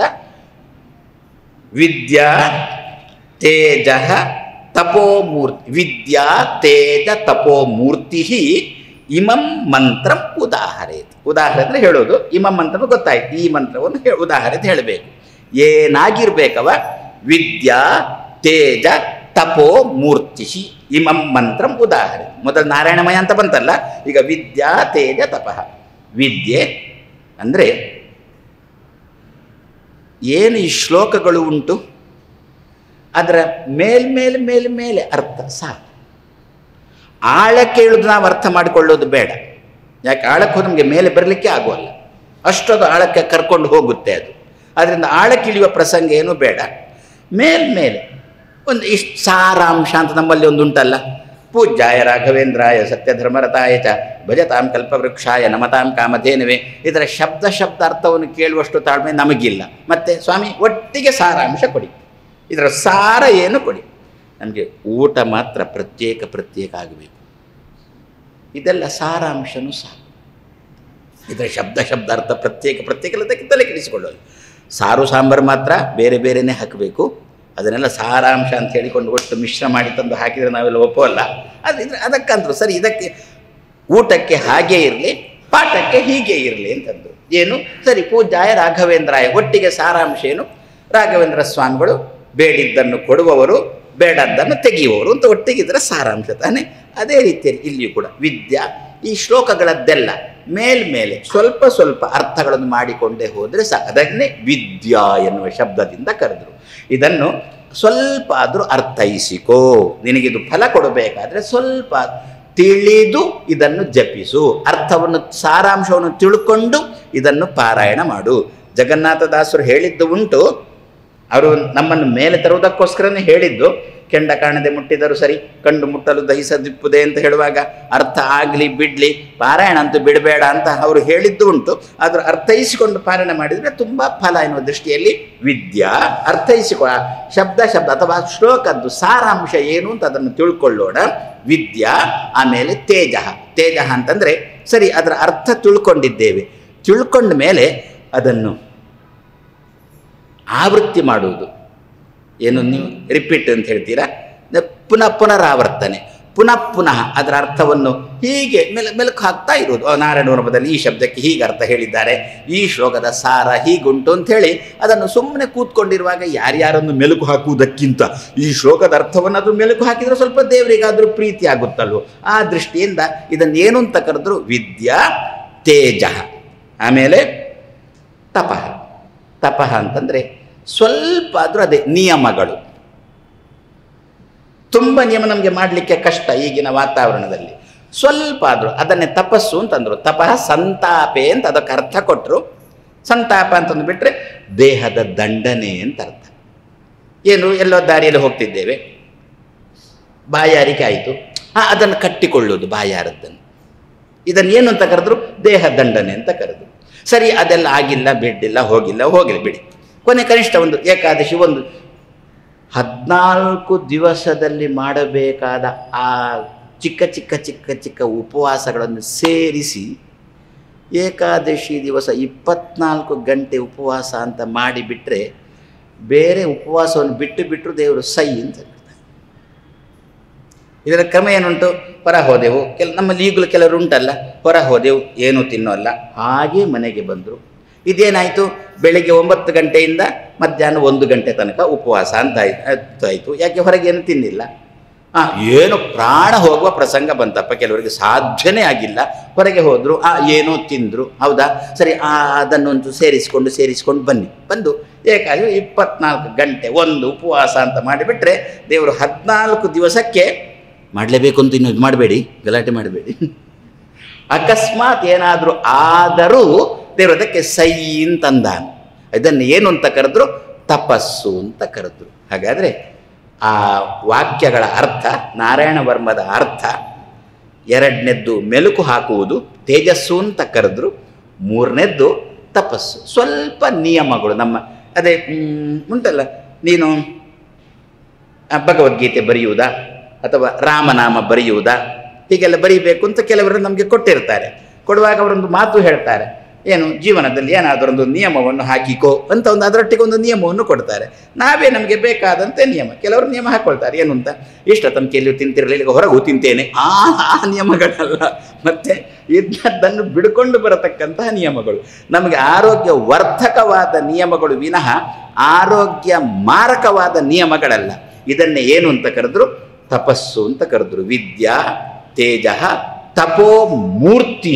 ವಿದ್ಯಾ ತೇಜ ತಪೋಮೂರ್ತಿ, ವಿದ್ಯಾ ತೇಜ ತಪೋಮೂರ್ತಿ ಇಮಂ ಮಂತ್ರಂ ಉದಾಹರೇತ್. ಉದಾಹರಣೆ ಅಂದರೆ ಹೇಳೋದು, ಇಮಂ ಮಂತ್ರ ಗೊತ್ತಾಯ್ತು, ಈ ಮಂತ್ರವನ್ನು ಹೇ ಉದಾಹರಣೆ ಹೇಳಬೇಕು. ಏನಾಗಿರ್ಬೇಕವ, ವಿದ್ಯಾ ತೇಜ ತಪೋ ಮೂರ್ತಿ ಇಮಂ ಮಂತ್ರಂ ಉದಾಹರಣೆ. ಮೊದಲು ನಾರಾಯಣಮಯ ಅಂತ ಬಂತಲ್ಲ, ಈಗ ವಿದ್ಯಾ ತೇಜ ತಪಃ. ವಿದ್ಯೆ ಅಂದರೆ ಏನು ಈ ಶ್ಲೋಕಗಳು ಉಂಟು ಅದರ ಮೇಲ್ಮೇಲೆ ಮೇಲೆ ಮೇಲೆ ಅರ್ಥ ಸಾಕು. ಆಳಕ್ಕೆ ಇಳಿದು ನಾವು ಅರ್ಥ ಮಾಡಿಕೊಳ್ಳೋದು ಬೇಡ. ಯಾಕೆ ಆಳಕ್ಕೆ ಹೋದ ನಮಗೆ ಮೇಲೆ ಬರಲಿಕ್ಕೆ ಆಗೋಲ್ಲ, ಅಷ್ಟೊಂದು ಆಳಕ್ಕೆ ಕರ್ಕೊಂಡು ಹೋಗುತ್ತೆ ಅದು. ಅದರಿಂದ ಆಳಕ್ಕೆ ಇಳಿಯುವ ಪ್ರಸಂಗ ಏನೂ ಬೇಡ. ಮೇಲ್ಮೇಲೆ ಒಂದು ಇಷ್ಟು ಸಾರಾಂಶ ಅಂತ ನಮ್ಮಲ್ಲಿ ಒಂದು ಉಂಟಲ್ಲ, ಪೂಜ್ಯಾಯ ರಾಘವೇಂದ್ರಾಯ ಸತ್ಯಧರ್ಮರತಾಯ ಚ ಭಜತಾಂ ಕಲ್ಪವೃಕ್ಷಾಯ ನಮತಾಂ ಕಾಮಧೇನುವೆ. ಇದರ ಶಬ್ದ ಶಬ್ದ ಅರ್ಥವನ್ನು ಕೇಳುವಷ್ಟು ತಾಳ್ಮೆ ನಮಗಿಲ್ಲ. ಮತ್ತು ಸ್ವಾಮಿ ಒಟ್ಟಿಗೆ ಸಾರಾಂಶ ಕೊಡಿ, ಇದರ ಸಾರ ಏನು ಕೊಡಿ. ನಮಗೆ ಊಟ ಮಾತ್ರ ಪ್ರತ್ಯೇಕ ಪ್ರತ್ಯೇಕ ಆಗಬೇಕು. ಇದೆಲ್ಲ ಸಾರಾಂಶನೂ ಸಾಕು. ಇದರ ಶಬ್ದ ಶಬ್ದ ಅರ್ಥ ಪ್ರತ್ಯೇಕ ಪ್ರತ್ಯೇಕ ಎಲ್ಲ ತಲೆ ಕೆಡಿಸಿಕೊಳ್ಳೋದು. ಸಾರು ಸಾಂಬಾರು ಮಾತ್ರ ಬೇರೆ ಬೇರೆಯೇ ಹಾಕಬೇಕು. ಅದನ್ನೆಲ್ಲ ಸಾರಾಂಶ ಅಂತ ಹೇಳಿಕೊಂಡು ಒಟ್ಟು ಮಿಶ್ರ ಮಾಡಿ ತಂದು ಹಾಕಿದರೆ ನಾವೆಲ್ಲ ಒಪ್ಪೋಲ್ಲ. ಅದರಿಂದ ಅದಕ್ಕಂತರೂ ಸರಿ, ಇದಕ್ಕೆ ಊಟಕ್ಕೆ ಹಾಗೇ ಇರಲಿ, ಪಾಠಕ್ಕೆ ಹೀಗೆ ಇರಲಿ ಅಂತಂದು ಏನು ಸರಿ. ಪೂಜ್ಯಾಯ ರಾಘವೇಂದ್ರಾಯ, ಒಟ್ಟಿಗೆ ಸಾರಾಂಶ ಏನು, ರಾಘವೇಂದ್ರ ಸ್ವಾಮಿಗಳು ಬೇಡಿದ್ದನ್ನು ಕೊಡುವವರು, ಬೇಡದ್ದನ್ನು ತೆಗೆಯುವವರು ಅಂತ ಒಟ್ಟಿಗಿದ್ರೆ ಸಾರಾಂಶ ತಾನೆ. ಅದೇ ರೀತಿಯಲ್ಲಿ ಇಲ್ಲಿಯೂ ಕೂಡ ವಿದ್ಯಾ, ಈ ಶ್ಲೋಕಗಳದ್ದೆಲ್ಲ ಮೇಲ್ಮೇಲೆ ಸ್ವಲ್ಪ ಸ್ವಲ್ಪ ಅರ್ಥಗಳನ್ನು ಮಾಡಿಕೊಂಡೇ ಹೋದರೆ ಸಾಕು. ಅದನ್ನೇ ವಿದ್ಯಾ ಎನ್ನುವ ಶಬ್ದದಿಂದ ಕರೆದರು. ಇದನ್ನು ಸ್ವಲ್ಪ ಆದರೂ ಅರ್ಥೈಸಿಕೋ, ನಿನಗಿದು ಫಲ ಕೊಡಬೇಕಾದ್ರೆ ಸ್ವಲ್ಪ ತಿಳಿದು ಇದನ್ನು ಜಪಿಸು, ಅರ್ಥವನ್ನು ಸಾರಾಂಶವನ್ನು ತಿಳ್ಕೊಂಡು ಇದನ್ನು ಪಾರಾಯಣ ಮಾಡು. ಜಗನ್ನಾಥದಾಸರು ಹೇಳಿದ್ದು ಉಂಟು, ಅವರು ನಮ್ಮನ್ನು ಮೇಲೆ ತರುವುದಕ್ಕೋಸ್ಕರನೇ ಹೇಳಿದ್ದು. ಕೆಂಡ ಕಾಣದೆ ಮುಟ್ಟಿದರೂ ಸರಿ, ಕಂಡು ಮುಟ್ಟಲು ದಹಿಸದಿಪ್ಪುದೆ ಅಂತ ಹೇಳುವಾಗ ಅರ್ಥ ಆಗಲಿ ಬಿಡಲಿ, ಪಾರಾಯಣ ಅಂತೂ ಬಿಡಬೇಡ ಅಂತ ಅವರು ಹೇಳಿದ್ದು ಉಂಟು. ಅದರ ಅರ್ಥೈಸಿಕೊಂಡು ಪಾರಾಯಣ ಮಾಡಿದರೆ ತುಂಬ ಫಲ ಎನ್ನುವ ದೃಷ್ಟಿಯಲ್ಲಿ ವಿದ್ಯಾ ಅರ್ಥೈಸಿಕೊ, ಶಬ್ದ ಶಬ್ದ ಅಥವಾ ಶ್ಲೋಕದ್ದು ಸಾರಾಂಶ ಏನು ಅಂತ ಅದನ್ನು ತಿಳ್ಕೊಳ್ಳೋಣ. ವಿದ್ಯಾ, ಆಮೇಲೆ ತೇಜ. ತೇಜ ಅಂತಂದರೆ ಸರಿ ಅದರ ಅರ್ಥ ತಿಳ್ಕೊಂಡಿದ್ದೇವೆ, ತಿಳ್ಕೊಂಡ ಮೇಲೆ ಅದನ್ನು ಆವೃತ್ತಿ ಮಾಡುವುದು. ಏನು ನೀವು ರಿಪೀಟ್ ಅಂತ ಹೇಳ್ತೀರಾ, ಪುನಃ ಪುನರಾವರ್ತನೆ. ಪುನಃ ಪುನಃ ಅದರ ಅರ್ಥವನ್ನು ಹೀಗೆ ಮೆಲ ಮೆಲುಕು ಹಾಕ್ತಾ ಇರೋದು. ನಾರಾಯಣ ವರ್ಮದಲ್ಲಿ ಈ ಶಬ್ದಕ್ಕೆ ಹೀಗೆ ಅರ್ಥ ಹೇಳಿದ್ದಾರೆ, ಈ ಶ್ಲೋಕದ ಸಾರ ಹೀಗುಂಟು ಅಂಥೇಳಿ ಅದನ್ನು ಸುಮ್ಮನೆ ಕೂತ್ಕೊಂಡಿರುವಾಗ ಯಾರ್ಯಾರನ್ನು ಮೆಲುಕು ಹಾಕುವುದಕ್ಕಿಂತ ಈ ಶ್ಲೋಕದ ಅರ್ಥವನ್ನು ಅದು ಮೆಲುಕು ಹಾಕಿದರೆ ಸ್ವಲ್ಪ ದೇವರಿಗಾದರೂ ಪ್ರೀತಿ ಆಗುತ್ತಲ್ವ. ಆ ದೃಷ್ಟಿಯಿಂದ ಇದನ್ನೇನು ಅಂತ ಕರೆದ್ರು ವಿದ್ಯಾ ತೇಜ. ಆಮೇಲೆ ತಪಃ. ತಪಃ ಅಂತಂದರೆ ಸ್ವಲ್ಪ ಆದರೂ ಅದೇ ನಿಯಮಗಳು. ತುಂಬ ನಿಯಮ ನಮಗೆ ಮಾಡಲಿಕ್ಕೆ ಕಷ್ಟ ಈಗಿನ ವಾತಾವರಣದಲ್ಲಿ. ಸ್ವಲ್ಪ ಆದರೂ ಅದನ್ನೇ ತಪಸ್ಸು ಅಂತಂದರು. ತಪಃ ಸಂತಾಪೆ ಅಂತ ಅದಕ್ಕೆ ಅರ್ಥ ಕೊಟ್ಟರು. ಸಂತಾಪ ಅಂತಂದು ಬಿಟ್ಟರೆ ದೇಹದ ದಂಡನೆ ಅಂತ ಅರ್ಥ. ಏನು, ಎಲ್ಲೋ ದಾರಿಯಲ್ಲಿ ಹೋಗ್ತಿದ್ದೇವೆ, ಬಾಯಾರಿಕೆ ಆಯಿತು, ಹಾಂ ಅದನ್ನು ಕಟ್ಟಿಕೊಳ್ಳೋದು ಬಾಯಾರದ್ದನ್ನು. ಇದನ್ನು ಏನು ಅಂತ ಕರೆದ್ರು, ದೇಹ ದಂಡನೆ ಅಂತ ಕರೆದ್ರು. ಸರಿ, ಅದೆಲ್ಲ ಆಗಿಲ್ಲ, ಬಿಡ್ಡಿಲ್ಲ, ಹೋಗಿಲ್ಲ, ಹೋಗಿಲ್ಲ ಬಿಡಿ. ಕೊನೆ ಕನಿಷ್ಠ ಒಂದು ಏಕಾದಶಿ, ಒಂದು ಹದಿನಾಲ್ಕು ದಿವಸದಲ್ಲಿ ಮಾಡಬೇಕಾದ ಆ ಚಿಕ್ಕ ಚಿಕ್ಕ ಚಿಕ್ಕ ಚಿಕ್ಕ ಉಪವಾಸಗಳನ್ನು ಸೇರಿಸಿ ಏಕಾದಶಿ ದಿವಸ ಇಪ್ಪತ್ನಾಲ್ಕು ಗಂಟೆ ಉಪವಾಸ ಅಂತ ಮಾಡಿಬಿಟ್ರೆ ಬೇರೆ ಉಪವಾಸವನ್ನು ಬಿಟ್ಟು ಬಿಟ್ಟರು ದೇವರು ಸೈ ಅಂತ ಹೇಳ್ತಾರೆ. ಇದರ ಕ್ರಮ ಏನುಂಟು, ಹೊರ ಹೋದೆವು, ಕೆಲ ನಮ್ಮಲ್ಲಿ ಈಗಲೂ ಕೆಲವರು ಉಂಟಲ್ಲ, ಹೊರ ಹೋದೆವು ಏನೂ ತಿನ್ನೋಲ್ಲ, ಹಾಗೇ ಮನೆಗೆ ಬಂದರು. ಇದೇನಾಯಿತು, ಬೆಳಿಗ್ಗೆ ಒಂಬತ್ತು ಗಂಟೆಯಿಂದ ಮಧ್ಯಾಹ್ನ ಒಂದು ಗಂಟೆ ತನಕ ಉಪವಾಸ ಅಂತ ಆಯ್ತು ಆಯಿತು. ಯಾಕೆ, ಹೊರಗೆ ಏನು ತಿನ್ನಿಲ್ಲ. ಹಾಂ, ಏನು ಪ್ರಾಣ ಹೋಗುವ ಪ್ರಸಂಗ ಬಂತಪ್ಪ, ಕೆಲವರಿಗೆ ಸಾಧ್ಯನೇ ಆಗಿಲ್ಲ, ಹೊರಗೆ ಹೋದರು, ಆ ಏನೋ ತಿಂದರು, ಹೌದಾ, ಸರಿ, ಆ ಅದನ್ನೊಂದು ಸೇರಿಸ್ಕೊಂಡು ಸೇರಿಸ್ಕೊಂಡು ಬನ್ನಿ. ಬಂದು ಏಕಾಗಿ ಇಪ್ಪತ್ನಾಲ್ಕು ಗಂಟೆ ಒಂದು ಉಪವಾಸ ಅಂತ ಮಾಡಿಬಿಟ್ರೆ ದೇವರು ಹದಿನಾಲ್ಕು ದಿವಸಕ್ಕೆ ಮಾಡಲೇಬೇಕು ಅಂತ ಇನ್ನು ಇದು ಮಾಡಬೇಡಿ, ಗಲಾಟೆ ಮಾಡಬೇಡಿ. ಅಕಸ್ಮಾತ್ ಏನಾದರೂ ಆದರೂ ದೇವರು ಅದಕ್ಕೆ ಸೈ ಅಂತಂದಾನು. ಇದನ್ನು ಏನು ಅಂತ ಕರೆದ್ರು, ತಪಸ್ಸು ಅಂತ ಕರೆದ್ರು. ಹಾಗಾದರೆ ಆ ವಾಕ್ಯಗಳ ಅರ್ಥ, ನಾರಾಯಣ ವರ್ಮದ ಅರ್ಥ, ಎರಡನೇದ್ದು ಮೆಲುಕು ಹಾಕುವುದು, ತೇಜಸ್ಸು ಅಂತ ಕರೆದ್ರು. ಮೂರನೇದ್ದು ತಪಸ್ಸು. ಸ್ವಲ್ಪ ನಿಯಮಗಳು ನಮ್ಮ ಅದೇ ಉಂಟಲ್ಲ, ನೀನು ಭಗವದ್ಗೀತೆ ಬರೆಯುವುದಾ ಅಥವಾ ರಾಮನಾಮ ಬರೆಯುವುದಾ, ಹೀಗೆಲ್ಲ ಬರೀಬೇಕು ಅಂತ ಕೆಲವರು ನಮಗೆ ಕೊಟ್ಟಿರ್ತಾರೆ. ಕೊಡುವಾಗ ಅವರೊಂದು ಮಾತು ಹೇಳ್ತಾರೆ, ಏನು, ಜೀವನದಲ್ಲಿ ಏನಾದರೊಂದು ನಿಯಮವನ್ನು ಹಾಕಿಕೋ ಅಂತ ಒಂದು ಅದರೊಟ್ಟಿಗೆ ಒಂದು ನಿಯಮವನ್ನು ಕೊಡ್ತಾರೆ. ನಾವೇ ನಮಗೆ ಬೇಕಾದಂತೆ ನಿಯಮ, ಕೆಲವರು ನಿಯಮ ಹಾಕ್ಕೊಳ್ತಾರೆ. ಏನು ಅಂತ, ಇಷ್ಟ ತಮ್ಕೆಯಲ್ಲಿ ತಿಂತಿರಲಿಲ್ಲ, ಈಗ ಹೊರಗೂ ತಿಂತೇನೆ, ಆ ಆ ನಿಯಮಗಳಲ್ಲ, ಮತ್ತೆ ಇದ್ದದ್ದನ್ನು ಬಿಡ್ಕೊಂಡು ಬರತಕ್ಕಂತಹ ನಿಯಮಗಳು. ನಮಗೆ ಆರೋಗ್ಯ ವರ್ಧಕವಾದ ನಿಯಮಗಳು ವಿನಃ ಆರೋಗ್ಯ ಮಾರಕವಾದ ನಿಯಮಗಳಲ್ಲ. ಇದನ್ನೇ ಏನು ಅಂತ ಕರೆದ್ರು, ತಪಸ್ಸು ಅಂತ ಕರೆದ್ರು. ವಿದ್ಯಾ ತೇಜ ತಪೋ ಮೂರ್ತಿ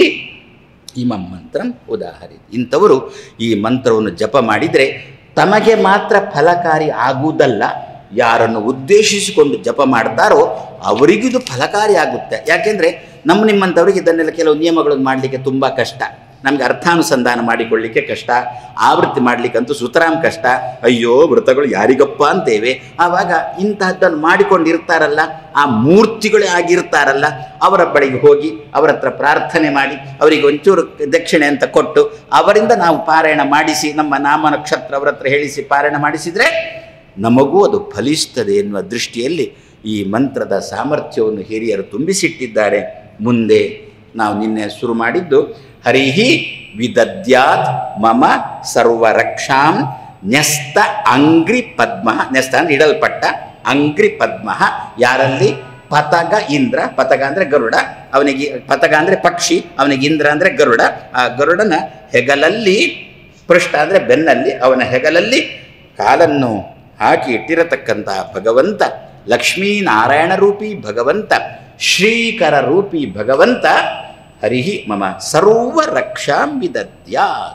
ಇಮಂ ಮಂತ್ರ ಉದಾಹರಿ. ಇಂಥವರು ಈ ಮಂತ್ರವನ್ನು ಜಪ ಮಾಡಿದರೆ ತಮಗೆ ಮಾತ್ರ ಫಲಕಾರಿ ಆಗುವುದಲ್ಲ, ಯಾರನ್ನು ಉದ್ದೇಶಿಸಿಕೊಂಡು ಜಪ ಮಾಡ್ತಾರೋ ಅವರಿಗಿದು ಫಲಕಾರಿ ಆಗುತ್ತೆ. ಯಾಕೆಂದರೆ ನಮ್ಮ ನಿಮ್ಮಂಥವ್ರಿಗೆ ಇದನ್ನೆಲ್ಲ ಕೆಲವು ನಿಯಮಗಳನ್ನು ಮಾಡಲಿಕ್ಕೆ ತುಂಬ ಕಷ್ಟ. ನಮಗೆ ಅರ್ಥಾನುಸಂಧಾನ ಮಾಡಿಕೊಳ್ಳಲಿಕ್ಕೆ ಕಷ್ಟ, ಆವೃತ್ತಿ ಮಾಡಲಿಕ್ಕಂತೂ ಸುತರಾಮ್ ಕಷ್ಟ. ಅಯ್ಯೋ ವ್ರತಗಳು ಯಾರಿಗಪ್ಪ ಅಂತೇವೆ. ಆವಾಗ ಇಂತಹದ್ದನ್ನು ಮಾಡಿಕೊಂಡಿರ್ತಾರಲ್ಲ, ಆ ಮೂರ್ತಿಗಳೇ ಆಗಿರ್ತಾರಲ್ಲ, ಅವರ ಬಳಿಗೆ ಹೋಗಿ ಅವರ ಹತ್ರ ಪ್ರಾರ್ಥನೆ ಮಾಡಿ ಅವರಿಗೆ ಒಂಚೂರು ದಕ್ಷಿಣೆ ಅಂತ ಕೊಟ್ಟು ಅವರಿಂದ ನಾವು ಪಾರಾಯಣ ಮಾಡಿಸಿ, ನಮ್ಮ ನಾಮ ನಕ್ಷತ್ರ ಅವರ ಹತ್ರ ಹೇಳಿಸಿ ಪಾರಾಯಣ ಮಾಡಿಸಿದರೆ ನಮಗೂ ಅದು ಫಲಿಸ್ತದೆ ಎನ್ನುವ ದೃಷ್ಟಿಯಲ್ಲಿ ಈ ಮಂತ್ರದ ಸಾಮರ್ಥ್ಯವನ್ನು ಹಿರಿಯರು ತುಂಬಿಸಿಟ್ಟಿದ್ದಾರೆ. ಮುಂದೆ ನಾವು ನಿನ್ನೆ ಶುರು ಮಾಡಿದ್ದು, ಹರಿಹಿ ವಿದದ್ಯಾತ್ ಮಮ ಸರ್ವರಕ್ಷಾಂ ನ್ಯಸ್ತ ಅಂಗ್ರಿ ಪದ್ಮ. ನ್ಯಸ್ತ ಅಂದರೆ ಇಡಲ್ಪಟ್ಟ, ಅಂಗ್ರಿ ಪದ್ಮ ಯಾರಲ್ಲಿ, ಪತಗ ಇಂದ್ರ. ಪತಗ ಅಂದರೆ ಗರುಡ, ಅವನಿಗೆ ಪತಗ ಅಂದರೆ ಪಕ್ಷಿ, ಅವನಿಗೆ ಇಂದ್ರ ಅಂದರೆ ಗರುಡ. ಆ ಗರುಡನ ಹೆಗಲಲ್ಲಿ, ಪೃಷ್ಠ ಅಂದರೆ ಬೆನ್ನಲ್ಲಿ, ಅವನ ಹೆಗಲಲ್ಲಿ ಕಾಲನ್ನು ಹಾಕಿ ಇಟ್ಟಿರತಕ್ಕಂಥ ಭಗವಂತ, ಲಕ್ಷ್ಮೀನಾರಾಯಣ ರೂಪಿ ಭಗವಂತ, ಶ್ರೀಕರ ರೂಪಿ ಭಗವಂತ ಹರಿಹಿ ಮಮ ಸರ್ವ ರಕ್ಷಾಂ ವಿದದ್ಯಾತ್.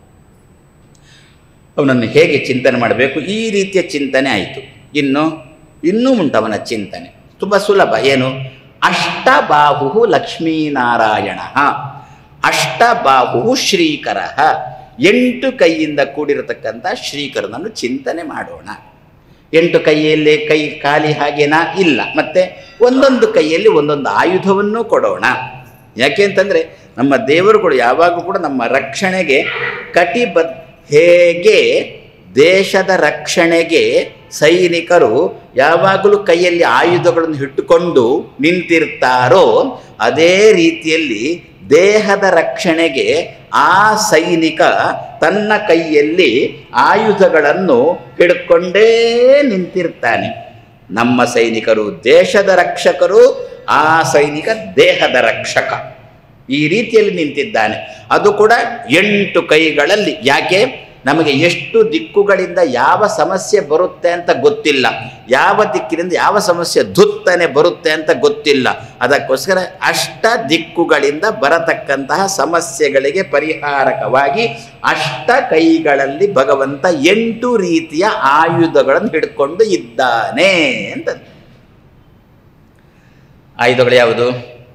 ಅವನನ್ನು ಹೇಗೆ ಚಿಂತನೆ ಮಾಡಬೇಕು, ಈ ರೀತಿಯ ಚಿಂತನೆ ಆಯಿತು. ಇನ್ನು ಇನ್ನೂ ಉಂಟು ಅವನ ಚಿಂತನೆ, ತುಂಬ ಸುಲಭ. ಏನು, ಅಷ್ಟಬಾಹು ಲಕ್ಷ್ಮೀನಾರಾಯಣ, ಅಷ್ಟಬಾಹು ಶ್ರೀಕರ, ಎಂಟು ಕೈಯಿಂದ ಕೂಡಿರತಕ್ಕಂಥ ಶ್ರೀಕರನನ್ನು ಚಿಂತನೆ ಮಾಡೋಣ. ಎಂಟು ಕೈಯಲ್ಲಿ ಕೈ ಖಾಲಿ ಹಾಗೇನಾ, ಇಲ್ಲ. ಮತ್ತೆ ಒಂದೊಂದು ಕೈಯಲ್ಲಿ ಒಂದೊಂದು ಆಯುಧವನ್ನು ಕೊಡೋಣ. ಯಾಕೆ ಅಂತಂದರೆ ನಮ್ಮ ದೇವರುಗಳು ಯಾವಾಗಲೂ ಕೂಡ ನಮ್ಮ ರಕ್ಷಣೆಗೆ ಕಟಿಬದ್ಧ. ಹೇಗೆ ದೇಶದ ರಕ್ಷಣೆಗೆ ಸೈನಿಕರು ಯಾವಾಗಲೂ ಕೈಯಲ್ಲಿ ಆಯುಧಗಳನ್ನು ಇಟ್ಟುಕೊಂಡು ನಿಂತಿರ್ತಾರೋ, ಅದೇ ರೀತಿಯಲ್ಲಿ ದೇಹದ ರಕ್ಷಣೆಗೆ ಆ ಸೈನಿಕ ತನ್ನ ಕೈಯಲ್ಲಿ ಆಯುಧಗಳನ್ನು ಹಿಡ್ಕೊಂಡೇ ನಿಂತಿರ್ತಾನೆ. ನಮ್ಮ ಸೈನಿಕರು ದೇಶದ ರಕ್ಷಕರು, ಆ ಸೈನಿಕ ದೇಹದ ರಕ್ಷಕ. ಈ ರೀತಿಯಲ್ಲಿ ನಿಂತಿದ್ದಾನೆ. ಅದು ಕೂಡ ಎಂಟು ಕೈಗಳಲ್ಲಿ. ಯಾಕೆ? ನಮಗೆ ಎಷ್ಟು ದಿಕ್ಕುಗಳಿಂದ ಯಾವ ಸಮಸ್ಯೆ ಬರುತ್ತೆ ಅಂತ ಗೊತ್ತಿಲ್ಲ, ಯಾವ ದಿಕ್ಕಿನಿಂದ ಯಾವ ಸಮಸ್ಯೆ ಧುತ್ತನೆ ಬರುತ್ತೆ ಅಂತ ಗೊತ್ತಿಲ್ಲ. ಅದಕ್ಕೋಸ್ಕರ ಅಷ್ಟ ದಿಕ್ಕುಗಳಿಂದ ಬರತಕ್ಕಂತಹ ಸಮಸ್ಯೆಗಳಿಗೆ ಪರಿಹಾರಕವಾಗಿ ಅಷ್ಟ ಕೈಗಳಲ್ಲಿ ಭಗವಂತ ಎಂಟು ರೀತಿಯ ಆಯುಧಗಳನ್ನು ಹಿಡ್ಕೊಂಡು ಇದ್ದಾನೆ ಅಂತ. ಆಯುಧಗಳು ಯಾವುದು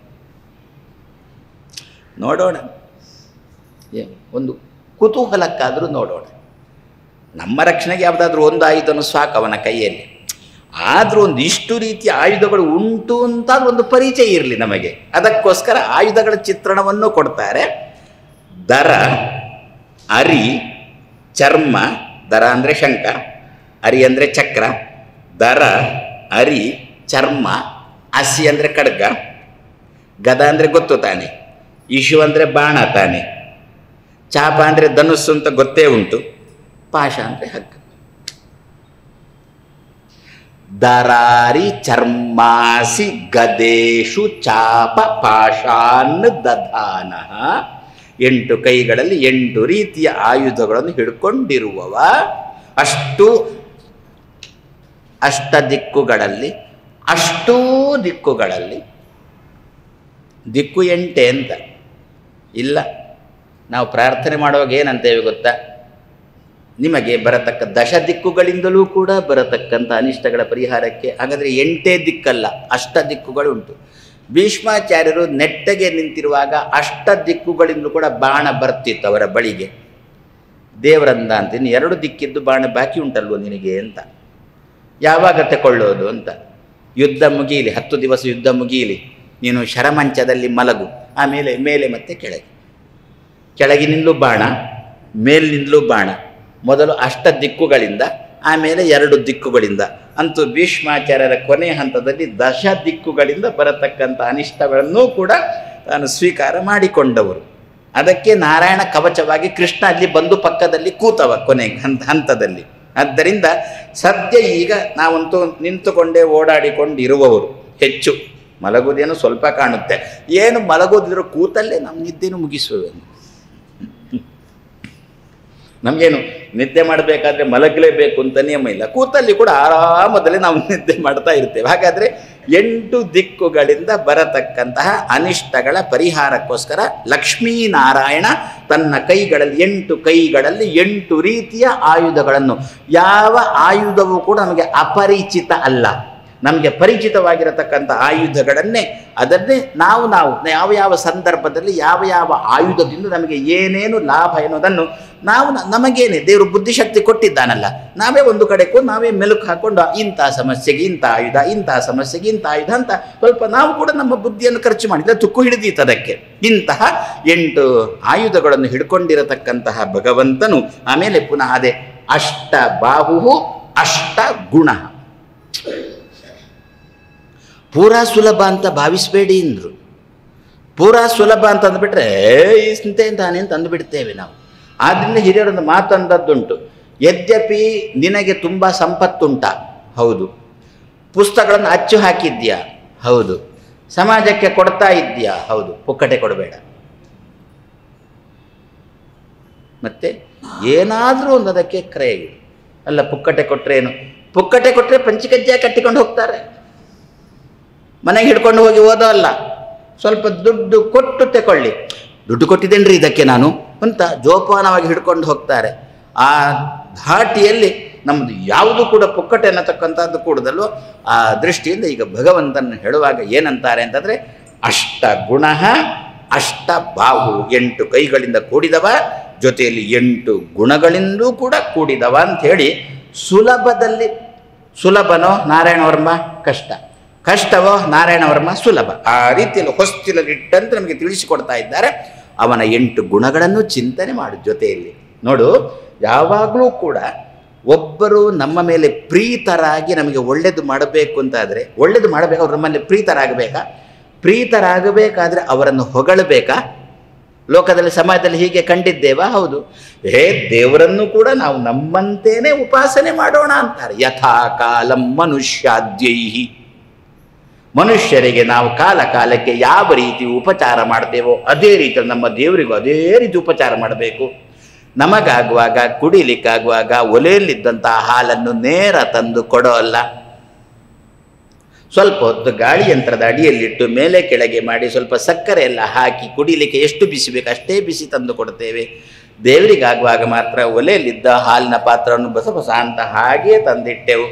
ನೋಡೋಣ. ಒಂದು ಕುತೂಹಲಕ್ಕಾದರೂ ನೋಡೋಣ. ನಮ್ಮ ರಕ್ಷಣೆಗೆ ಯಾವುದಾದ್ರೂ ಒಂದು ಆಯುಧನೂ ಸಾಕು ಅವನ ಕೈಯಲ್ಲಿ. ಆದರೂ ಒಂದು ಇಷ್ಟು ರೀತಿಯ ಆಯುಧಗಳು ಉಂಟು ಅಂತ ಒಂದು ಪರಿಚಯ ಇರಲಿ ನಮಗೆ. ಅದಕ್ಕೋಸ್ಕರ ಆಯುಧಗಳ ಚಿತ್ರಣವನ್ನು ಕೊಡ್ತಾರೆ. ದರ, ಅರಿ, ಚರ್ಮ. ದರ ಅಂದರೆ ಶಂಖ, ಅರಿ ಅಂದರೆ ಚಕ್ರ. ದರ, ಅರಿ, ಚರ್ಮ. ಅಸಿ ಅಂದರೆ ಖಡ್ಗ. ಗದ ಅಂದರೆ ಗೊತ್ತು ತಾನೆ. ಇಶು ಅಂದರೆ ಬಾಣ ತಾನೆ. ಚಾಪ ಅಂದರೆ ಧನುಸ್ಸು ಅಂತ ಗೊತ್ತೇ ಉಂಟು. ಪಾಶ ಅಂದರೆ ಹಗ್ಗ. ದರಾರಿ ಚರ್ಮಾಸಿ ಗದೇಶು ಚಾಪ ಪಾಶಾನ್ ದಧಾನ. ಎಂಟು ಕೈಗಳಲ್ಲಿ ಎಂಟು ರೀತಿಯ ಆಯುಧಗಳನ್ನು ಹಿಡ್ಕೊಂಡಿರುವವ. ಅಷ್ಟು ಅಷ್ಟ ದಿಕ್ಕುಗಳಲ್ಲಿ, ಅಷ್ಟೂ ದಿಕ್ಕುಗಳಲ್ಲಿ. ದಿಕ್ಕು ಎಂಟೆ ಅಂತ ಇಲ್ಲ. ನಾವು ಪ್ರಾರ್ಥನೆ ಮಾಡುವಾಗ ಏನಂತೇವೆ ಗೊತ್ತಾ? ನಿಮಗೆ ಬರತಕ್ಕ ದಶ ದಿಕ್ಕುಗಳಿಂದಲೂ ಕೂಡ ಬರತಕ್ಕಂಥ ಅನಿಷ್ಟಗಳ ಪರಿಹಾರಕ್ಕೆ. ಹಾಗಾದರೆ ಎಂಟೇ ದಿಕ್ಕಲ್ಲ, ಅಷ್ಟ ದಿಕ್ಕುಗಳುಂಟು. ಭೀಷ್ಮಾಚಾರ್ಯರು ನೆಟ್ಟಗೆ ನಿಂತಿರುವಾಗ ಅಷ್ಟ ದಿಕ್ಕುಗಳಿಂದಲೂ ಕೂಡ ಬಾಣ ಬರ್ತಿತ್ತು ಅವರ ಬಳಿಗೆ. ದೇವರಂದ ಅಂತೀನಿ, ಎರಡು ದಿಕ್ಕಿದ್ದು ಬಾಣ ಬಾಕಿ ಉಂಟಲ್ವ ನಿನಗೆ ಅಂತ. ಯಾವಾಗ ತಗೊಳ್ಳೋದು ಅಂತ. ಯುದ್ಧ ಮುಗಿಯಲಿ, ಹತ್ತು ದಿವಸ ಯುದ್ಧ ಮುಗಿಯಲಿ, ನೀನು ಶರಮಂಚದಲ್ಲಿ ಮಲಗು. ಆಮೇಲೆ ಮೇಲೆ ಮತ್ತೆ ಕೆಳಗೆ, ಕೆಳಗಿನಿಂದಲೂ ಬಾಣ, ಮೇಲಿನಿಂದಲೂ ಬಾಣ. ಮೊದಲು ಅಷ್ಟ ದಿಕ್ಕುಗಳಿಂದ, ಆಮೇಲೆ ಎರಡು ದಿಕ್ಕುಗಳಿಂದ. ಅಂತೂ ಭೀಷ್ಮಾಚಾರ್ಯರ ಕೊನೆ ಹಂತದಲ್ಲಿ ದಶ ದಿಕ್ಕುಗಳಿಂದ ಬರತಕ್ಕಂಥ ಅನಿಷ್ಟಗಳನ್ನೂ ಕೂಡ ತಾನು ಸ್ವೀಕಾರ ಮಾಡಿಕೊಂಡವರು. ಅದಕ್ಕೆ ನಾರಾಯಣ ಕವಚವಾಗಿ ಕೃಷ್ಣ ಅಲ್ಲಿ ಬಂದು ಪಕ್ಕದಲ್ಲಿ ಕೂತವ ಕೊನೆ ಹಂತ ಹಂತದಲ್ಲಿ. ಆದ್ದರಿಂದ ಸದ್ಯ ಈಗ ನಾವಂತೂ ನಿಂತುಕೊಂಡೇ ಓಡಾಡಿಕೊಂಡಿರುವವರು. ಹೆಚ್ಚು ಮಲಗುವುದೇನು ಸ್ವಲ್ಪ ಕಾಣುತ್ತೆ. ಏನು ಮಲಗೋದಿದ್ರು ಕೂತಲ್ಲೇ ನಮ್ಮ ನಿದ್ದೆನೂ ಮುಗಿಸುವೆನು. ನಮಗೇನು ನಿದ್ದೆ ಮಾಡಬೇಕಾದ್ರೆ ಮಲಗಲೇಬೇಕು ಅಂತ ನಿಯಮ ಇಲ್ಲ. ಕೂತಲ್ಲಿ ಕೂಡ ಆರಾಮದಲ್ಲಿ ನಾವು ನಿದ್ದೆ ಮಾಡ್ತಾ ಇರ್ತೇವೆ. ಹಾಗಾದರೆ ಎಂಟು ದಿಕ್ಕುಗಳಿಂದ ಬರತಕ್ಕಂತಹ ಅನಿಷ್ಟಗಳ ಪರಿಹಾರಕ್ಕೋಸ್ಕರ ಲಕ್ಷ್ಮೀನಾರಾಯಣ ತನ್ನ ಕೈಗಳಲ್ಲಿ, ಎಂಟು ಕೈಗಳಲ್ಲಿ ಎಂಟು ರೀತಿಯ ಆಯುಧಗಳನ್ನು. ಯಾವ ಆಯುಧವೂ ಕೂಡ ನಮಗೆ ಅಪರಿಚಿತ ಅಲ್ಲ. ನಮಗೆ ಪರಿಚಿತವಾಗಿರತಕ್ಕಂಥ ಆಯುಧಗಳನ್ನೇ, ಅದನ್ನೇ ನಾವು ನಾವು ಯಾವ ಯಾವ ಸಂದರ್ಭದಲ್ಲಿ ಯಾವ ಯಾವ ಆಯುಧದಿಂದ ನಮಗೆ ಏನೇನು ಲಾಭ ಎನ್ನುವುದನ್ನು ನಾವು ನಮಗೇನೆ ದೇವರು ಬುದ್ಧಿಶಕ್ತಿ ಕೊಟ್ಟಿದ್ದಾನಲ್ಲ, ನಾವೇ ಒಂದು ಕಡೆಗೂ ನಾವೇ ಮೆಲುಕು ಹಾಕ್ಕೊಂಡು ಇಂಥ ಸಮಸ್ಯೆಗೆ ಇಂಥ ಆಯುಧ, ಇಂಥ ಸಮಸ್ಯೆಗೆ ಇಂಥ ಆಯುಧ ಅಂತ ಸ್ವಲ್ಪ ನಾವು ಕೂಡ ನಮ್ಮ ಬುದ್ಧಿಯನ್ನು ಖರ್ಚು ಮಾಡಿದರೆ ತುಕ್ಕು ಹಿಡಿದೀತು ಅದಕ್ಕೆ. ಇಂತಹ ಎಂಟು ಆಯುಧಗಳನ್ನು ಹಿಡ್ಕೊಂಡಿರತಕ್ಕಂತಹ ಭಗವಂತನು. ಆಮೇಲೆ ಪುನಃ ಅದೇ ಅಷ್ಟ ಬಾಹು ಅಷ್ಟ ಗುಣ. ಪೂರಾ ಸುಲಭ ಅಂತ ಭಾವಿಸಬೇಡಿ ಅಂದರು. ಪೂರಾ ಸುಲಭ ಅಂತ ಅಂದುಬಿಟ್ರೆ ಇಂತೆ ತಾನೇ ಅಂತ ಅಂದುಬಿಡ್ತೇವೆ ನಾವು. ಆದ್ದರಿಂದ ಹಿರಿಯರೊಂದು ಮಾತಂದದ್ದುಂಟು. ಯದ್ಯಪಿ ನಿನಗೆ ತುಂಬ ಸಂಪತ್ತುಂಟ, ಹೌದು. ಪುಸ್ತಕಗಳನ್ನು ಅಚ್ಚು ಹಾಕಿದ್ಯಾ, ಹೌದು. ಸಮಾಜಕ್ಕೆ ಕೊಡ್ತಾ ಇದ್ದೀಯಾ, ಹೌದು. ಪುಕ್ಕಟೆ ಕೊಡಬೇಡ. ಮತ್ತೆ ಏನಾದರೂ ಒಂದು ಅದಕ್ಕೆ ಕ್ರಯ ಇದೆ. ಅಲ್ಲ, ಪುಕ್ಕಟೆ ಕೊಟ್ಟರೆ ಏನು? ಪುಕ್ಕಟೆ ಕೊಟ್ಟರೆ ಪಂಚಕಜ್ಜಾಯ ಕಟ್ಟಿಕೊಂಡು ಹೋಗ್ತಾರೆ. ಮನೆಗೆ ಹಿಡ್ಕೊಂಡು ಹೋಗಿ ಓದೋ ಅಲ್ಲ, ಸ್ವಲ್ಪ ದುಡ್ಡು ಕೊಟ್ಟು ತಗೊಳ್ಳಿ. ದುಡ್ಡು ಕೊಟ್ಟಿದ್ದೇನ್ರಿ ಇದಕ್ಕೆ ನಾನು ಅಂತ ಜೋಪಾನವಾಗಿ ಹಿಡ್ಕೊಂಡು ಹೋಗ್ತಾರೆ. ಆ ಧಾಟಿಯಲ್ಲಿ ನಮ್ಮದು ಯಾವುದು ಕೂಡ ಪುಕ್ಕಟೆ ಅನ್ನತಕ್ಕಂಥದ್ದು ಕೂಡದಲ್ಲೋ. ಆ ದೃಷ್ಟಿಯಿಂದ ಈಗ ಭಗವಂತನ ಹೇಳುವಾಗ ಏನಂತಾರೆ ಅಂತಂದರೆ ಅಷ್ಟ ಗುಣ ಅಷ್ಟ ಬಾಹು. ಎಂಟು ಕೈಗಳಿಂದ ಕೂಡಿದವ, ಜೊತೆಯಲ್ಲಿ ಎಂಟು ಗುಣಗಳಿಂದಲೂ ಕೂಡ ಕೂಡಿದವ ಅಂಥೇಳಿ ಸುಲಭದಲ್ಲಿ. ಸುಲಭನೋ ನಾರಾಯಣ ವರ್ಮ ಕಷ್ಟ, ಕಷ್ಟವೋ ನಾರಾಯಣ ವರ್ಮ ಸುಲಭ. ಆ ರೀತಿಯಲ್ಲಿ ಹೊಸ್ತಿಲಲ್ಲಿಟ್ಟಂತೆ ನಮಗೆ ತಿಳಿಸಿಕೊಡ್ತಾ ಇದ್ದಾರೆ. ಅವನ ಎಂಟು ಗುಣಗಳನ್ನು ಚಿಂತನೆ ಮಾಡು ಜೊತೆಯಲ್ಲಿ. ನೋಡು, ಯಾವಾಗಲೂ ಕೂಡ ಒಬ್ಬರು ನಮ್ಮ ಮೇಲೆ ಪ್ರೀತರಾಗಿ ನಮಗೆ ಒಳ್ಳೆಯದು ಮಾಡಬೇಕು ಅಂತಾದರೆ, ಒಳ್ಳೆಯದು ಮಾಡಬೇಕು, ಅವ್ರು ನಮ್ಮಲ್ಲಿ ಪ್ರೀತರಾಗಬೇಕಾ? ಪ್ರೀತರಾಗಬೇಕಾದ್ರೆ ಅವರನ್ನು ಹೊಗಳಬೇಕಾ? ಲೋಕದಲ್ಲಿ ಸಮಾಜದಲ್ಲಿ ಹೀಗೆ ಕಂಡಿದ್ದೇವಾ? ಹೌದು. ಹೇ ದೇವರನ್ನು ಕೂಡ ನಾವು ನಮ್ಮಂತೇನೆ ಉಪಾಸನೆ ಮಾಡೋಣ ಅಂತಾರೆ. ಯಥಾ ಕಾಲಂ ಮನುಷ್ಯಾದ್ಯೈಹಿ, ಮನುಷ್ಯರಿಗೆ ನಾವು ಕಾಲ ಕಾಲಕ್ಕೆ ಯಾವ ರೀತಿ ಉಪಚಾರ ಮಾಡ್ತೇವೋ ಅದೇ ರೀತಿ ನಮ್ಮ ದೇವರಿಗೂ ಅದೇ ರೀತಿ ಉಪಚಾರ ಮಾಡಬೇಕು. ನಮಗಾಗುವಾಗ ಕುಡಿಲಿಕ್ಕಾಗುವಾಗ ಒಲೆಯಲ್ಲಿದ್ದಂತಹ ಹಾಲನ್ನು ನೇರ ತಂದು ಕೊಡೋ ಅಲ್ಲ, ಸ್ವಲ್ಪ ಹೊತ್ತು ಗಾಳಿ ಯಂತ್ರದ ಅಡಿಯಲ್ಲಿಟ್ಟು ಮೇಲೆ ಕೆಳಗೆ ಮಾಡಿ ಸ್ವಲ್ಪ ಸಕ್ಕರೆ ಎಲ್ಲ ಹಾಕಿ ಕುಡಿಲಿಕ್ಕೆ ಎಷ್ಟು ಬಿಸಿ ಬೇಕು ಅಷ್ಟೇ ಬಿಸಿ ತಂದು ಕೊಡ್ತೇವೆ. ದೇವರಿಗಾಗುವಾಗ ಮಾತ್ರ ಒಲೆಯಲ್ಲಿದ್ದ ಹಾಲಿನ ಪಾತ್ರವನ್ನು ಬಸ ಬಸ ಅಂತ ಹಾಗೇ ತಂದಿಟ್ಟೆವು.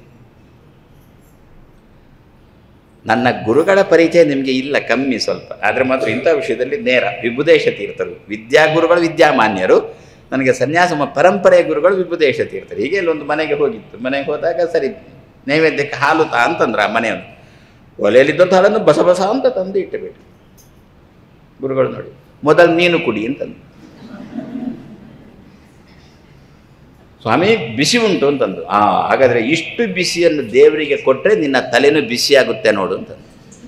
ನನ್ನ ಗುರುಗಳ ಪರಿಚಯ ನಿಮಗೆ ಇಲ್ಲ, ಕಮ್ಮಿ ಸ್ವಲ್ಪ, ಆದರೆ ಮಾತ್ರ ಇಂಥ ವಿಷಯದಲ್ಲಿ ನೇರ. ವಿಭುದೇಶ ತೀರ್ಥರು ವಿದ್ಯಾಗುರುಗಳು, ವಿದ್ಯಾಮಾನ್ಯರು. ನನಗೆ ಸನ್ಯಾಸ ಪರಂಪರೆಯ ಗುರುಗಳು ವಿಭುದೇಶ ತೀರ್ಥರು. ಹೀಗೆ ಇಲ್ಲೊಂದು ಮನೆಗೆ ಹೋಗಿತ್ತು. ಮನೆಗೆ ಹೋದಾಗ ಸರಿ ನೈವೇದ್ಯಕ್ಕೆ ಹಾಲು ತಾ ಅಂತಂದ್ರೆ ಆ ಮನೆಯನ್ನು ಒಲೆಯಲ್ಲಿದ್ದಂಥ ಹಾಲನ್ನು ಬಸ ಬಸ ಅಂತ ತಂದು ಇಟ್ಟುಬಿಟ್ಟು ಗುರುಗಳು ನೋಡಿ ಮೊದಲು ನೀನು ಕುಡಿ ಅಂತಂದು, ಸ್ವಾಮಿ ಬಿಸಿ ಉಂಟು ಅಂತಂದು. ಆ ಹಾಗಾದರೆ ಇಷ್ಟು ಬಿಸಿಯನ್ನು ದೇವರಿಗೆ ಕೊಟ್ಟರೆ ನಿನ್ನ ತಲೆನೂ ಬಿಸಿಯಾಗುತ್ತೆ ನೋಡು ಅಂತಂದು.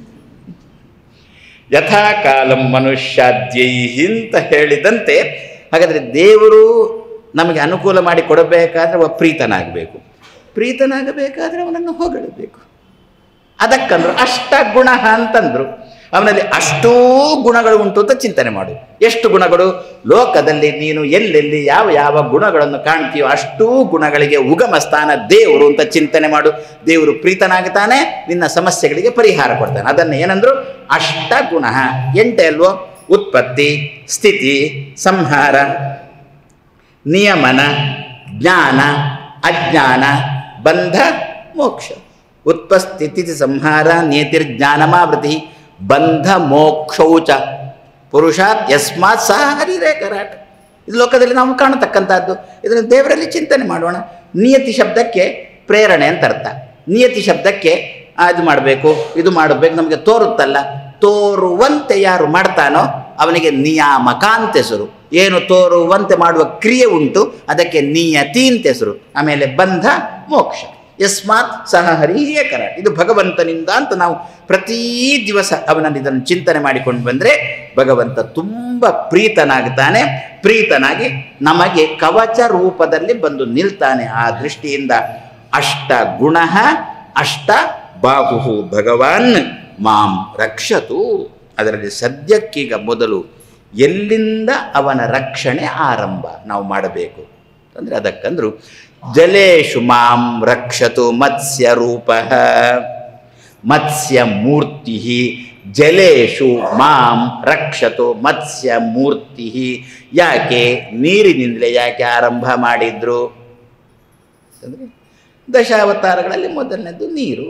ಯಥಾ ಕಾಲಂ ಮನುಷ್ಯಾದ್ಯೈಹಿ ಅಂತ ಹೇಳಿದಂತೆ, ಹಾಗಾದರೆ ದೇವರು ನಮಗೆ ಅನುಕೂಲ ಮಾಡಿ ಕೊಡಬೇಕಾದ್ರೆ ಅವ ಪ್ರೀತನಾಗಬೇಕು. ಪ್ರೀತನಾಗಬೇಕಾದ್ರೆ ಅವನನ್ನು ಹೊಗಳಬೇಕು. ಅದಕ್ಕಂದ್ರು ಅಷ್ಟ ಗುಣ ಅಂತಂದ್ರು. ಅವನಲ್ಲಿ ಅಷ್ಟೂ ಗುಣಗಳು ಉಂಟು ಅಂತ ಚಿಂತನೆ ಮಾಡು. ಎಷ್ಟು ಗುಣಗಳು? ಲೋಕದಲ್ಲಿ ನೀನು ಎಲ್ಲೆಲ್ಲಿ ಯಾವ ಯಾವ ಗುಣಗಳನ್ನು ಕಾಣ್ತೀಯೋ ಅಷ್ಟೂ ಗುಣಗಳಿಗೆ ಉಗಮ ಸ್ಥಾನ ದೇವರು ಅಂತ ಚಿಂತನೆ ಮಾಡು. ದೇವರು ಪ್ರೀತನಾಗ್ತಾನೆ, ನಿನ್ನ ಸಮಸ್ಯೆಗಳಿಗೆ ಪರಿಹಾರ ಕೊಡ್ತಾನೆ. ಅದನ್ನು ಏನಂದ್ರು? ಅಷ್ಟ ಗುಣ. ಎಂಟೆ ಅಲ್ವೋ? ಉತ್ಪತ್ತಿ, ಸ್ಥಿತಿ, ಸಂಹಾರ, ನಿಯಮನ, ಜ್ಞಾನ, ಅಜ್ಞಾನ, ಬಂಧ, ಮೋಕ್ಷ. ಉತ್ಪಸ್ಥಿತಿ ಸಂಹಾರ ನಿಯತಿರ್ಜ್ಞಾನಮಾವೃತಿ ಬಂಧ ಮೋಕ್ಷೌಚ ಪುರುಷಾತ್ ಯಸ್ಮಾತ್ ಸಹ ಹರಿರೇಕರಾಟ. ಇದು ಲೋಕದಲ್ಲಿ ನಾವು ಕಾಣತಕ್ಕಂಥದ್ದು. ಇದನ್ನು ದೇವರಲ್ಲಿ ಚಿಂತನೆ ಮಾಡೋಣ. ನಿಯತಿ ಶಬ್ದಕ್ಕೆ ಪ್ರೇರಣೆ ಅಂತ ಅರ್ಥ. ನಿಯತಿ ಶಬ್ದಕ್ಕೆ ಇದು ಮಾಡಬೇಕು ಇದು ಮಾಡಬೇಕು ನಮಗೆ ತೋರುತ್ತಲ್ಲ, ತೋರುವಂತೆ ಯಾರು ಮಾಡ್ತಾನೋ ಅವನಿಗೆ ನಿಯಾಮಕ ಅಂತ ಹೆಸರು. ಏನು ತೋರುವಂತೆ ಮಾಡುವ ಕ್ರಿಯೆ ಉಂಟು ಅದಕ್ಕೆ ನಿಯತಿ ಅಂತ ಹೆಸರು. ಆಮೇಲೆ ಬಂಧ, ಮೋಕ್ಷ. ಯಸ್ಮಾತ್ ಸಹ ಹರಿಯೇಕರ, ಇದು ಭಗವಂತನಿಂದ ಅಂತ ನಾವು ಪ್ರತೀ ದಿವಸ ಅವನಲ್ಲಿ ಇದನ್ನು ಚಿಂತನೆ ಮಾಡಿಕೊಂಡು ಬಂದರೆ ಭಗವಂತ ತುಂಬ ಪ್ರೀತನಾಗ್ತಾನೆ. ಪ್ರೀತನಾಗಿ ನಮಗೆ ಕವಚ ರೂಪದಲ್ಲಿ ಬಂದು ನಿಲ್ತಾನೆ. ಆ ದೃಷ್ಟಿಯಿಂದ ಅಷ್ಟ ಗುಣ ಅಷ್ಟ ಬಾಹು ಭಗವಾನ್ ಮಾಂ ರಕ್ಷತು. ಅದರಲ್ಲಿ ಸದ್ಯಕ್ಕೀಗ ಮೊದಲು ಎಲ್ಲಿಂದ ಅವನ ರಕ್ಷಣೆ ಆರಂಭ ನಾವು ಮಾಡಬೇಕು ಅಂದರೆ ಅದಕ್ಕಂದ್ರು ಜಲೇಶು ಮಾಂ ರಕ್ಷತು ಮತ್ಸ್ಯ ರೂಪ ಮತ್ಸ್ಯ ಮೂರ್ತಿ. ಜಲೇಶು ಮಾಂ ರಕ್ಷತು ಮತ್ಸ್ಯ ಮೂರ್ತಿ. ಯಾಕೆ? ನೀರಿನಿಂದಲೇ ಯಾಕೆ ಆರಂಭ ಮಾಡಿದ್ರು ಅಂದರೆ ದಶಾವತಾರಗಳಲ್ಲಿ ಮೊದಲನೇದು ನೀರು.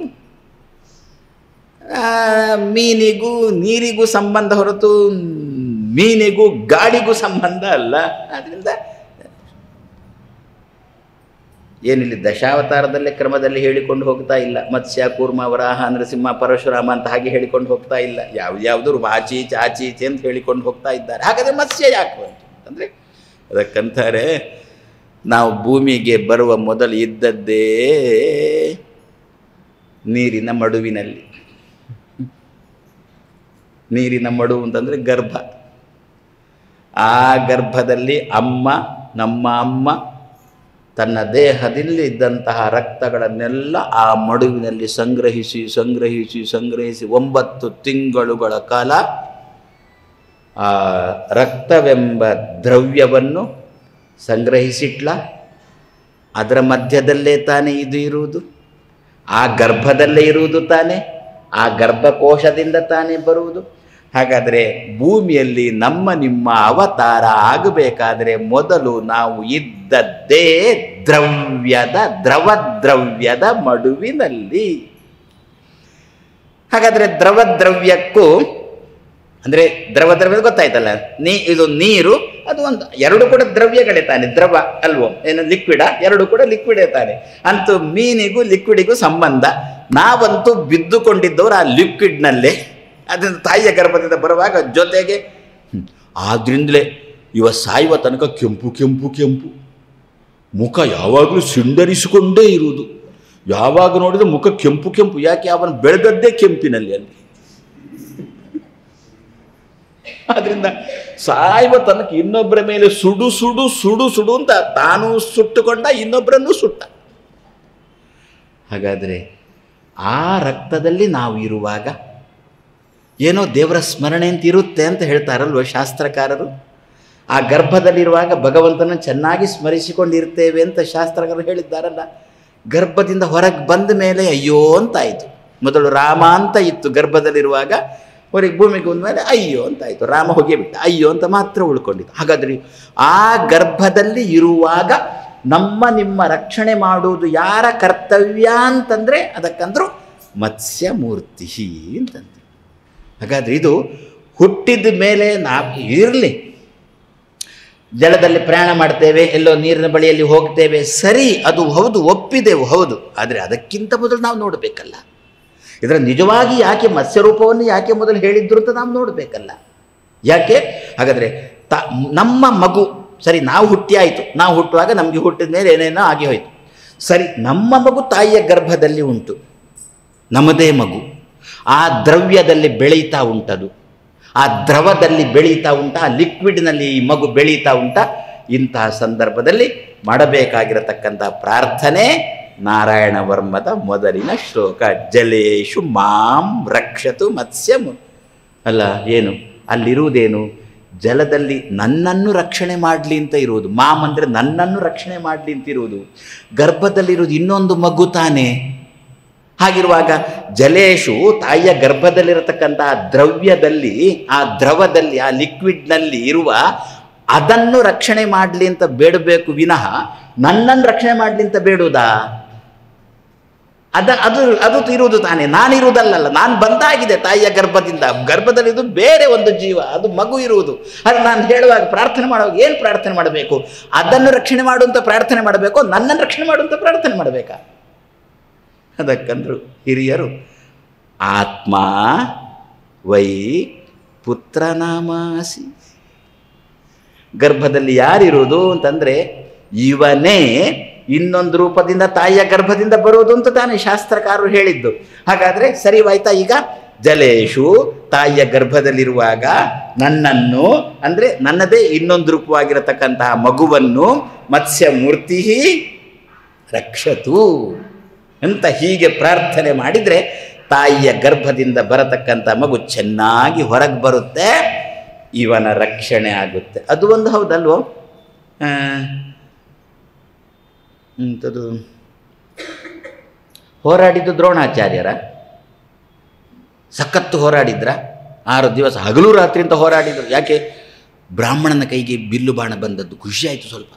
ಮೀನಿಗೂ ನೀರಿಗೂ ಸಂಬಂಧ ಹೊರತು ಮೀನಿಗೂ ಗಾಳಿಗೂ ಸಂಬಂಧ ಅಲ್ಲ. ಆದ್ದರಿಂದ ಏನಿಲ್ಲ, ದಶಾವತಾರದಲ್ಲೇ ಕ್ರಮದಲ್ಲಿ ಹೇಳಿಕೊಂಡು ಹೋಗ್ತಾ ಇಲ್ಲ. ಮತ್ಸ್ಯ, ಕೂರ್ಮ, ವರಾಹ, ನರಸಿಂಹ, ಪರಶುರಾಮ ಅಂತ ಹಾಗೆ ಹೇಳಿಕೊಂಡು ಹೋಗ್ತಾ ಇಲ್ಲ. ಯಾವ್ದ್ಯಾವುದು ಆಚೀಚೆ ಆಚೀಚೆ ಅಂತ ಹೇಳಿಕೊಂಡು ಹೋಗ್ತಾ ಇದ್ದಾರೆ. ಹಾಗಾದರೆ ಮತ್ಸ್ಯ ಯಾಕೆ ಅಂದರೆ ಅದಕ್ಕಂತಾರೆ ನಾವು ಭೂಮಿಗೆ ಬರುವ ಮೊದಲು ಇದ್ದದ್ದೇ ನೀರಿನ ಮಡುವಿನಲ್ಲಿ. ನೀರಿನ ಮಡುವು ಅಂತಂದರೆ ಗರ್ಭ. ಆ ಗರ್ಭದಲ್ಲಿ ಅಮ್ಮ, ನಮ್ಮ ಅಮ್ಮ ತನ್ನ ದೇಹದಲ್ಲಿ ಇದ್ದಂತಹ ರಕ್ತಗಳನ್ನೆಲ್ಲ ಆ ಮಡುವಿನಲ್ಲಿ ಸಂಗ್ರಹಿಸಿ ಸಂಗ್ರಹಿಸಿ ಸಂಗ್ರಹಿಸಿ ಒಂಬತ್ತು ತಿಂಗಳುಗಳ ಕಾಲ ಆ ರಕ್ತವೆಂಬ ದ್ರವ್ಯವನ್ನು ಸಂಗ್ರಹಿಸಿಟ್ಲ. ಅದರ ಮಧ್ಯದಲ್ಲೇ ತಾನೇ ಇದು ಇರುವುದು, ಆ ಗರ್ಭದಲ್ಲೇ ಇರುವುದು ತಾನೇ, ಆ ಗರ್ಭಕೋಶದಿಂದ ತಾನೇ ಬರುವುದು. ಹಾಗಾದರೆ ಭೂಮಿಯಲ್ಲಿ ನಮ್ಮ ನಿಮ್ಮ ಅವತಾರ ಆಗಬೇಕಾದರೆ ಮೊದಲು ನಾವು ಇದ್ದದ್ದೇ ದ್ರವ್ಯದ ದ್ರವದ್ರವ್ಯದ ಮಡುವಿನಲ್ಲಿ. ಹಾಗಾದರೆ ದ್ರವದ್ರವ್ಯಕ್ಕೂ ಅಂದರೆ ದ್ರವದ್ರವ್ಯ ಗೊತ್ತಾಯ್ತಲ್ಲ, ನೀ ಇದು ನೀರು ಅದು ಒಂದು ಎರಡು ಕೂಡ ದ್ರವ್ಯಗಳೇ ತಾನೆ, ದ್ರವ ಅಲ್ವೋ, ಏನು ಲಿಕ್ವಿಡ, ಎರಡು ಕೂಡ ಲಿಕ್ವಿಡೇ ತಾನೆ. ಅಂತೂ ಮೀನಿಗೂ ಲಿಕ್ವಿಡಿಗೂ ಸಂಬಂಧ. ನಾವಂತೂ ಬಿದ್ದುಕೊಂಡಿದ್ದವರು ಆ ಲಿಕ್ವಿಡ್ನಲ್ಲೇ, ಅದರಿಂದ ತಾಯಿಯ ಗರ್ಭದಿಂದ ಬರುವಾಗ ಜೊತೆಗೆ. ಆದ್ರಿಂದಲೇ ಇವ ಸಾಯುವ ತನಕ ಕೆಂಪು ಕೆಂಪು ಕೆಂಪು ಮುಖ ಯಾವಾಗಲೂ ಸಿಂಡರಿಸಿಕೊಂಡೇ ಇರುವುದು. ಯಾವಾಗ ನೋಡಿದ್ರೆ ಮುಖ ಕೆಂಪು ಕೆಂಪು. ಯಾಕೆ? ಅವನು ಬೆಳೆದದ್ದೇ ಕೆಂಪಿನಲ್ಲಿ ಅಲ್ಲಿ. ಆದ್ರಿಂದ ಸಾಯುವ ತನಕ ಇನ್ನೊಬ್ಬರ ಮೇಲೆ ಸುಡು ಸುಡು ಸುಡು ಸುಡು ಅಂತ ತಾನು ಸುಟ್ಟುಕೊಂಡ, ಇನ್ನೊಬ್ಬರನ್ನು ಸುಟ್ಟ. ಹಾಗಾದರೆ ಆ ರಕ್ತದಲ್ಲಿ ನಾವು ಇರುವಾಗ ಏನೋ ದೇವರ ಸ್ಮರಣೆ ಅಂತ ಇರುತ್ತೆ ಅಂತ ಹೇಳ್ತಾರಲ್ವ ಶಾಸ್ತ್ರಕಾರರು. ಆ ಗರ್ಭದಲ್ಲಿರುವಾಗ ಭಗವಂತನ ಚೆನ್ನಾಗಿ ಸ್ಮರಿಸಿಕೊಂಡಿರ್ತೇವೆ ಅಂತ ಶಾಸ್ತ್ರಕಾರರು ಹೇಳಿದ್ದಾರಲ್ಲ. ಗರ್ಭದಿಂದ ಹೊರಗೆ ಬಂದ ಮೇಲೆ ಅಯ್ಯೋ ಅಂತಾಯಿತು. ಮೊದಲು ರಾಮ ಅಂತ ಇತ್ತು ಗರ್ಭದಲ್ಲಿರುವಾಗ, ಹೊರಗೆ ಭೂಮಿಗೆ ಬಂದ ಮೇಲೆ ಅಯ್ಯೋ ಅಂತಾಯಿತು. ರಾಮ ಹೋಗೇ ಬಿಟ್ಟ, ಅಯ್ಯೋ ಅಂತ ಮಾತ್ರ ಉಳ್ಕೊಂಡಿತ್ತು. ಹಾಗಾದ್ರೆ ಆ ಗರ್ಭದಲ್ಲಿ ಇರುವಾಗ ನಮ್ಮ ನಿಮ್ಮ ರಕ್ಷಣೆ ಮಾಡುವುದು ಯಾರ ಕರ್ತವ್ಯ ಅಂತಂದರೆ ಅದಕ್ಕಂದ್ರು ಮತ್ಸ್ಯ ಮೂರ್ತಿ ಅಂತಂದು. ಹಾಗಾದರೆ ಇದು ಹುಟ್ಟಿದ ಮೇಲೆ ನಾವು ಇರಲಿ, ಜಲದಲ್ಲಿ ಪ್ರಯಾಣ ಮಾಡ್ತೇವೆ, ಎಲ್ಲೋ ನೀರಿನ ಬಳಿಯಲ್ಲಿ ಹೋಗ್ತೇವೆ, ಸರಿ, ಅದು ಹೌದು, ಒಪ್ಪಿದೆವು, ಹೌದು. ಆದರೆ ಅದಕ್ಕಿಂತ ಮೊದಲು ನಾವು ನೋಡಬೇಕಲ್ಲ, ಇದರ ನಿಜವಾಗಿ ಯಾಕೆ ಮತ್ಸ್ಯರೂಪವನ್ನು ಯಾಕೆ ಮೊದಲು ಹೇಳಿದ್ರು ಅಂತ ನಾವು ನೋಡಬೇಕಲ್ಲ. ಯಾಕೆ? ಹಾಗಾದರೆ ತ ನಮ್ಮ ಮಗು, ಸರಿ ನಾವು ಹುಟ್ಟಿ ಆಯಿತು, ನಾವು ಹುಟ್ಟುವಾಗ ನಮಗೆ ಹುಟ್ಟಿದ ಮೇಲೆ ಏನೇನೋ ಆಗಿ ಹೋಯಿತು, ಸರಿ, ನಮ್ಮ ಮಗು ತಾಯಿಯ ಗರ್ಭದಲ್ಲಿ ಉಂಟು, ನಮ್ಮದೇ ಮಗು, ಆ ದ್ರವ್ಯದಲ್ಲಿ ಬೆಳೀತಾ ಉಂಟದು, ಆ ದ್ರವದಲ್ಲಿ ಬೆಳೀತಾ ಉಂಟ, ಆ ಲಿಕ್ವಿಡ್ನಲ್ಲಿ ಈ ಮಗು ಬೆಳೀತಾ ಉಂಟ. ಇಂತಹ ಸಂದರ್ಭದಲ್ಲಿ ಮಾಡಬೇಕಾಗಿರತಕ್ಕಂಥ ಪ್ರಾರ್ಥನೆ ನಾರಾಯಣ ವರ್ಮದ ಮೊದಲಿನ ಶ್ಲೋಕ, ಜಲೇಶು ಮಾಂ ರಕ್ಷತು ಮತ್ಸ್ಯಮು. ಅಲ್ಲ, ಏನು ಅಲ್ಲಿರುವುದೇನು? ಜಲದಲ್ಲಿ ನನ್ನನ್ನು ರಕ್ಷಣೆ ಮಾಡಲಿ ಅಂತ ಇರುವುದು. ಮಾಮ್ ಅಂದರೆ ನನ್ನನ್ನು ರಕ್ಷಣೆ ಮಾಡಲಿ ಅಂತ ಇರುವುದು. ಗರ್ಭದಲ್ಲಿರುವುದು ಇನ್ನೊಂದು ಮಗು ತಾನೇ. ಹಾಗಿರುವಾಗ ಜಲೇಶು ತಾಯಿಯ ಗರ್ಭದಲ್ಲಿರತಕ್ಕಂತಹ ದ್ರವ್ಯದಲ್ಲಿ, ಆ ದ್ರವದಲ್ಲಿ, ಆ ಲಿಕ್ವಿಡ್ನಲ್ಲಿ ಇರುವ ಅದನ್ನು ರಕ್ಷಣೆ ಮಾಡಲಿ ಅಂತ ಬೇಡಬೇಕು ವಿನಃ ನನ್ನನ್ನು ರಕ್ಷಣೆ ಮಾಡಲಿ ಅಂತ ಬೇಡುವುದಾ? ಅದ ಅದು ಅದು ಇರುವುದು ತಾನೇ, ನಾನಿರುವುದಲ್ಲ. ನಾನು ಬಂದಾಗಿದೆ ತಾಯಿಯ ಗರ್ಭದಿಂದ. ಗರ್ಭದಲ್ಲಿ ಇದು ಬೇರೆ ಒಂದು ಜೀವ, ಅದು ಮಗು ಇರುವುದು. ಅದು ನಾನು ಹೇಳುವಾಗ ಪ್ರಾರ್ಥನೆ ಮಾಡುವಾಗ ಏನು ಪ್ರಾರ್ಥನೆ ಮಾಡಬೇಕು? ಅದನ್ನು ರಕ್ಷಣೆ ಮಾಡುವಂಥ ಪ್ರಾರ್ಥನೆ ಮಾಡಬೇಕು, ನನ್ನನ್ನು ರಕ್ಷಣೆ ಮಾಡುವಂಥ ಪ್ರಾರ್ಥನೆ ಮಾಡಬೇಕಾ? ಅದಕ್ಕಂದ್ರು ಹಿರಿಯರು, ಆತ್ಮ ವೈ ಪುತ್ರನಾಮಾಸಿ. ಗರ್ಭದಲ್ಲಿ ಯಾರಿರುವುದು ಅಂತಂದರೆ ಇವನೇ ಇನ್ನೊಂದು ರೂಪದಿಂದ ತಾಯಿಯ ಗರ್ಭದಿಂದ ಬರುವುದು ಅಂತ ತಾನೇ ಶಾಸ್ತ್ರಕಾರರು ಹೇಳಿದ್ದು. ಹಾಗಾದರೆ ಸರಿವಾಯ್ತಾ? ಈಗ ಜಲೇಶು ತಾಯಿಯ ಗರ್ಭದಲ್ಲಿರುವಾಗ ನನ್ನನ್ನು, ಅಂದರೆ ನನ್ನದೇ ಇನ್ನೊಂದು ರೂಪವಾಗಿರತಕ್ಕಂತಹ ಮಗುವನ್ನು ಮತ್ಸ್ಯ ಮೂರ್ತಿ ರಕ್ಷತು ಅಂತ ಹೀಗೆ ಪ್ರಾರ್ಥನೆ ಮಾಡಿದರೆ ತಾಯಿಯ ಗರ್ಭದಿಂದ ಬರತಕ್ಕಂಥ ಮಗು ಚೆನ್ನಾಗಿ ಹೊರಗೆ ಬರುತ್ತೆ, ಇವನ ರಕ್ಷಣೆ ಆಗುತ್ತೆ. ಅದು ಒಂದು ಹೌದಲ್ವೋ? ಇಂಥದ್ದು ಹೋರಾಡಿದ್ದು ದ್ರೋಣಾಚಾರ್ಯರ, ಸಖತ್ತು ಹೋರಾಡಿದ್ರ, ಆರು ದಿವಸ ಹಗಲು ರಾತ್ರಿ ಅಂತ ಹೋರಾಡಿದ್ರು. ಯಾಕೆ? ಬ್ರಾಹ್ಮಣನ ಕೈಗೆ ಬಿಲ್ಲು ಬಾಣ ಬಂದದ್ದು ಖುಷಿಯಾಯಿತು ಸ್ವಲ್ಪ.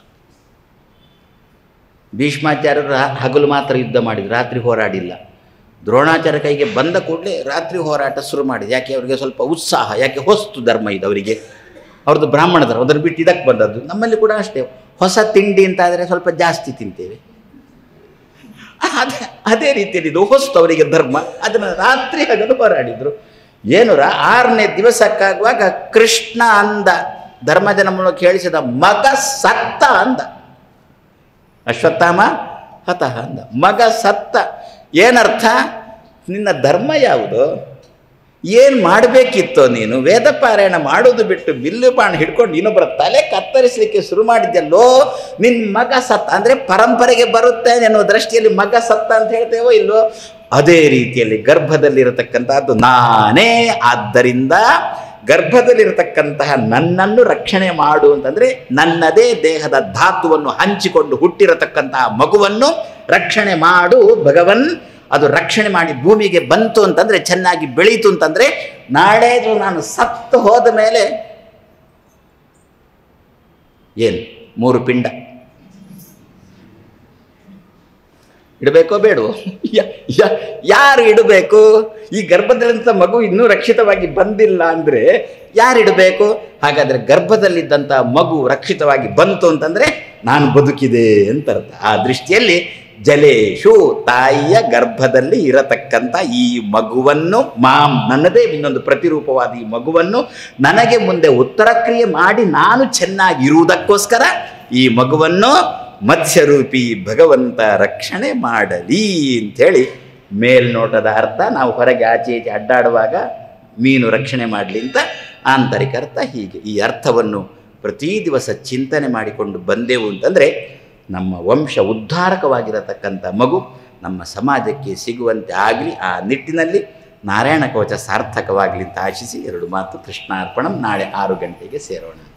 ಭೀಷ್ಮಾಚಾರ್ಯರು ಹಗಲು ಮಾತ್ರ ಯುದ್ಧ ಮಾಡಿದ್ರು, ರಾತ್ರಿ ಹೋರಾಡಿಲ್ಲ. ದ್ರೋಣಾಚಾರ್ಯ ಕೈಗೆ ಬಂದ ಕೂಡಲೇ ರಾತ್ರಿ ಹೋರಾಟ ಶುರು ಮಾಡಿದ್ರು. ಯಾಕೆ? ಅವರಿಗೆ ಸ್ವಲ್ಪ ಉತ್ಸಾಹ. ಯಾಕೆ? ಹೊಸ್ತು ಧರ್ಮ ಇದು ಅವರಿಗೆ, ಅವ್ರದ್ದು ಬ್ರಾಹ್ಮಣ ಧರ್ಮ, ಅದನ್ನು ಬಿಟ್ಟು ಇದಕ್ಕೆ ಬಂದದ್ದು. ನಮ್ಮಲ್ಲಿ ಕೂಡ ಅಷ್ಟೇ, ಹೊಸ ತಿಂಡಿ ಅಂತಾದರೆ ಸ್ವಲ್ಪ ಜಾಸ್ತಿ ತಿಂತೇವೆ. ಅದೇ ಅದೇ ರೀತಿಯಲ್ಲಿ ಇದು ಹೊಸ್ತು ಅವರಿಗೆ ಧರ್ಮ. ಅದನ್ನು ರಾತ್ರಿ ಹಗಲು ಹೋರಾಡಿದ್ರು. ಏನು ರಾ ಆರನೇ ದಿವಸಕ್ಕಾಗುವಾಗ ಕೃಷ್ಣ ಅಂದ, ಧರ್ಮಜನ ಮೂಲಕ ಕೇಳಿಸಿದ, ಮಗ ಸತ್ತ ಅಂದ. ಅಶ್ವತ್ಥಾಮ ಹತಃ ಅಂದ, ಮಗ ಸತ್ತ. ಏನರ್ಥ? ನಿನ್ನ ಧರ್ಮ ಯಾವುದು? ಏನು ಮಾಡಬೇಕಿತ್ತೋ ನೀನು? ವೇದ ಪಾರಾಯಣ ಮಾಡೋದು ಬಿಟ್ಟು ಬಿಲ್ಲು ಬಾಣ ಹಿಡ್ಕೊಂಡು ಇನ್ನೊಬ್ಬರ ತಲೆ ಕತ್ತರಿಸಲಿಕ್ಕೆ ಶುರು ಮಾಡಿದ್ಯಲ್ಲೋ, ನಿನ್ನ ಮಗ ಸತ್ತ. ಅಂದರೆ ಪರಂಪರೆಗೆ ಬರುತ್ತೆ ಎನ್ನುವ ದೃಷ್ಟಿಯಲ್ಲಿ ಮಗ ಸತ್ತ ಅಂತ ಹೇಳ್ತೇವೋ ಇಲ್ಲೋ? ಅದೇ ರೀತಿಯಲ್ಲಿ ಗರ್ಭದಲ್ಲಿರತಕ್ಕಂಥದ್ದು ನಾನೇ. ಆದ್ದರಿಂದ ಗರ್ಭದಲ್ಲಿರತಕ್ಕಂತಹ ನನ್ನನ್ನು ರಕ್ಷಣೆ ಮಾಡು ಅಂತಂದರೆ ನನ್ನದೇ ದೇಹದ ಧಾತುವನ್ನು ಹಂಚಿಕೊಂಡು ಹುಟ್ಟಿರತಕ್ಕಂತಹ ಮಗುವನ್ನು ರಕ್ಷಣೆ ಮಾಡು ಭಗವನ್. ಅದು ರಕ್ಷಣೆ ಮಾಡಿ ಭೂಮಿಗೆ ಬಂತು ಅಂತಂದರೆ, ಚೆನ್ನಾಗಿ ಬೆಳೀತು ಅಂತಂದರೆ, ನಾಳೆ ನಾನು ಸತ್ತು ಹೋದ ಮೇಲೆ ಏನು ಮೂರು ಪಿಂಡ ಇಡಬೇಕೋ ಬೇಡವೋ? ಯಾರು ಇಡಬೇಕು? ಈ ಗರ್ಭದಲ್ಲಿದ್ದಂಥ ಮಗು ಇನ್ನೂ ರಕ್ಷಿತವಾಗಿ ಬಂದಿಲ್ಲ ಅಂದರೆ ಯಾರು ಇಡಬೇಕು? ಹಾಗಾದರೆ ಗರ್ಭದಲ್ಲಿದ್ದಂಥ ಮಗು ರಕ್ಷಿತವಾಗಿ ಬಂತು ಅಂತಂದರೆ ನಾನು ಬದುಕಿದೆ ಅಂತ ಅರ್ಥ. ಆ ದೃಷ್ಟಿಯಲ್ಲಿ ಜಲೇಶು ತಾಯಿಯ ಗರ್ಭದಲ್ಲಿ ಇರತಕ್ಕಂಥ ಈ ಮಗುವನ್ನು, ಮಾಂ ನನ್ನದೇ ಇನ್ನೊಂದು ಪ್ರತಿರೂಪವಾದ ಈ ಮಗುವನ್ನು ನನಗೆ ಮುಂದೆ ಉತ್ತರ ಕ್ರಿಯೆ ಮಾಡಿ ನಾನು ಚೆನ್ನಾಗಿರುವುದಕ್ಕೋಸ್ಕರ ಈ ಮಗುವನ್ನು ಮತ್ಸ್ಯರೂಪಿ ಭಗವಂತ ರಕ್ಷಣೆ ಮಾಡಲಿ ಅಂಥೇಳಿ ಮೇಲ್ನೋಟದ ಅರ್ಥ. ನಾವು ಹೊರಗೆ ಆಚೆ ಈಚೆ ಅಡ್ಡಾಡುವಾಗ ಮೀನು ರಕ್ಷಣೆ ಮಾಡಲಿ ಅಂತ ಆಂತರಿಕ ಅರ್ಥ ಹೀಗೆ. ಈ ಅರ್ಥವನ್ನು ಪ್ರತಿ ದಿವಸ ಚಿಂತನೆ ಮಾಡಿಕೊಂಡು ಬಂದೆವು ಅಂತಂದರೆ ನಮ್ಮ ವಂಶ ಉದ್ಧಾರಕವಾಗಿರತಕ್ಕಂಥ ಮಗು ನಮ್ಮ ಸಮಾಜಕ್ಕೆ ಸಿಗುವಂತೆ ಆಗಲಿ. ಆ ನಿಟ್ಟಿನಲ್ಲಿ ನಾರಾಯಣ ಕವಚ ಸಾರ್ಥಕವಾಗಲಿ ಅಂತ ಆಶಿಸಿ ಎರಡು ಮಾತು ಕೃಷ್ಣಾರ್ಪಣಂ. ನಾಳೆ ಆರು ಗಂಟೆಗೆ ಸೇರೋಣ.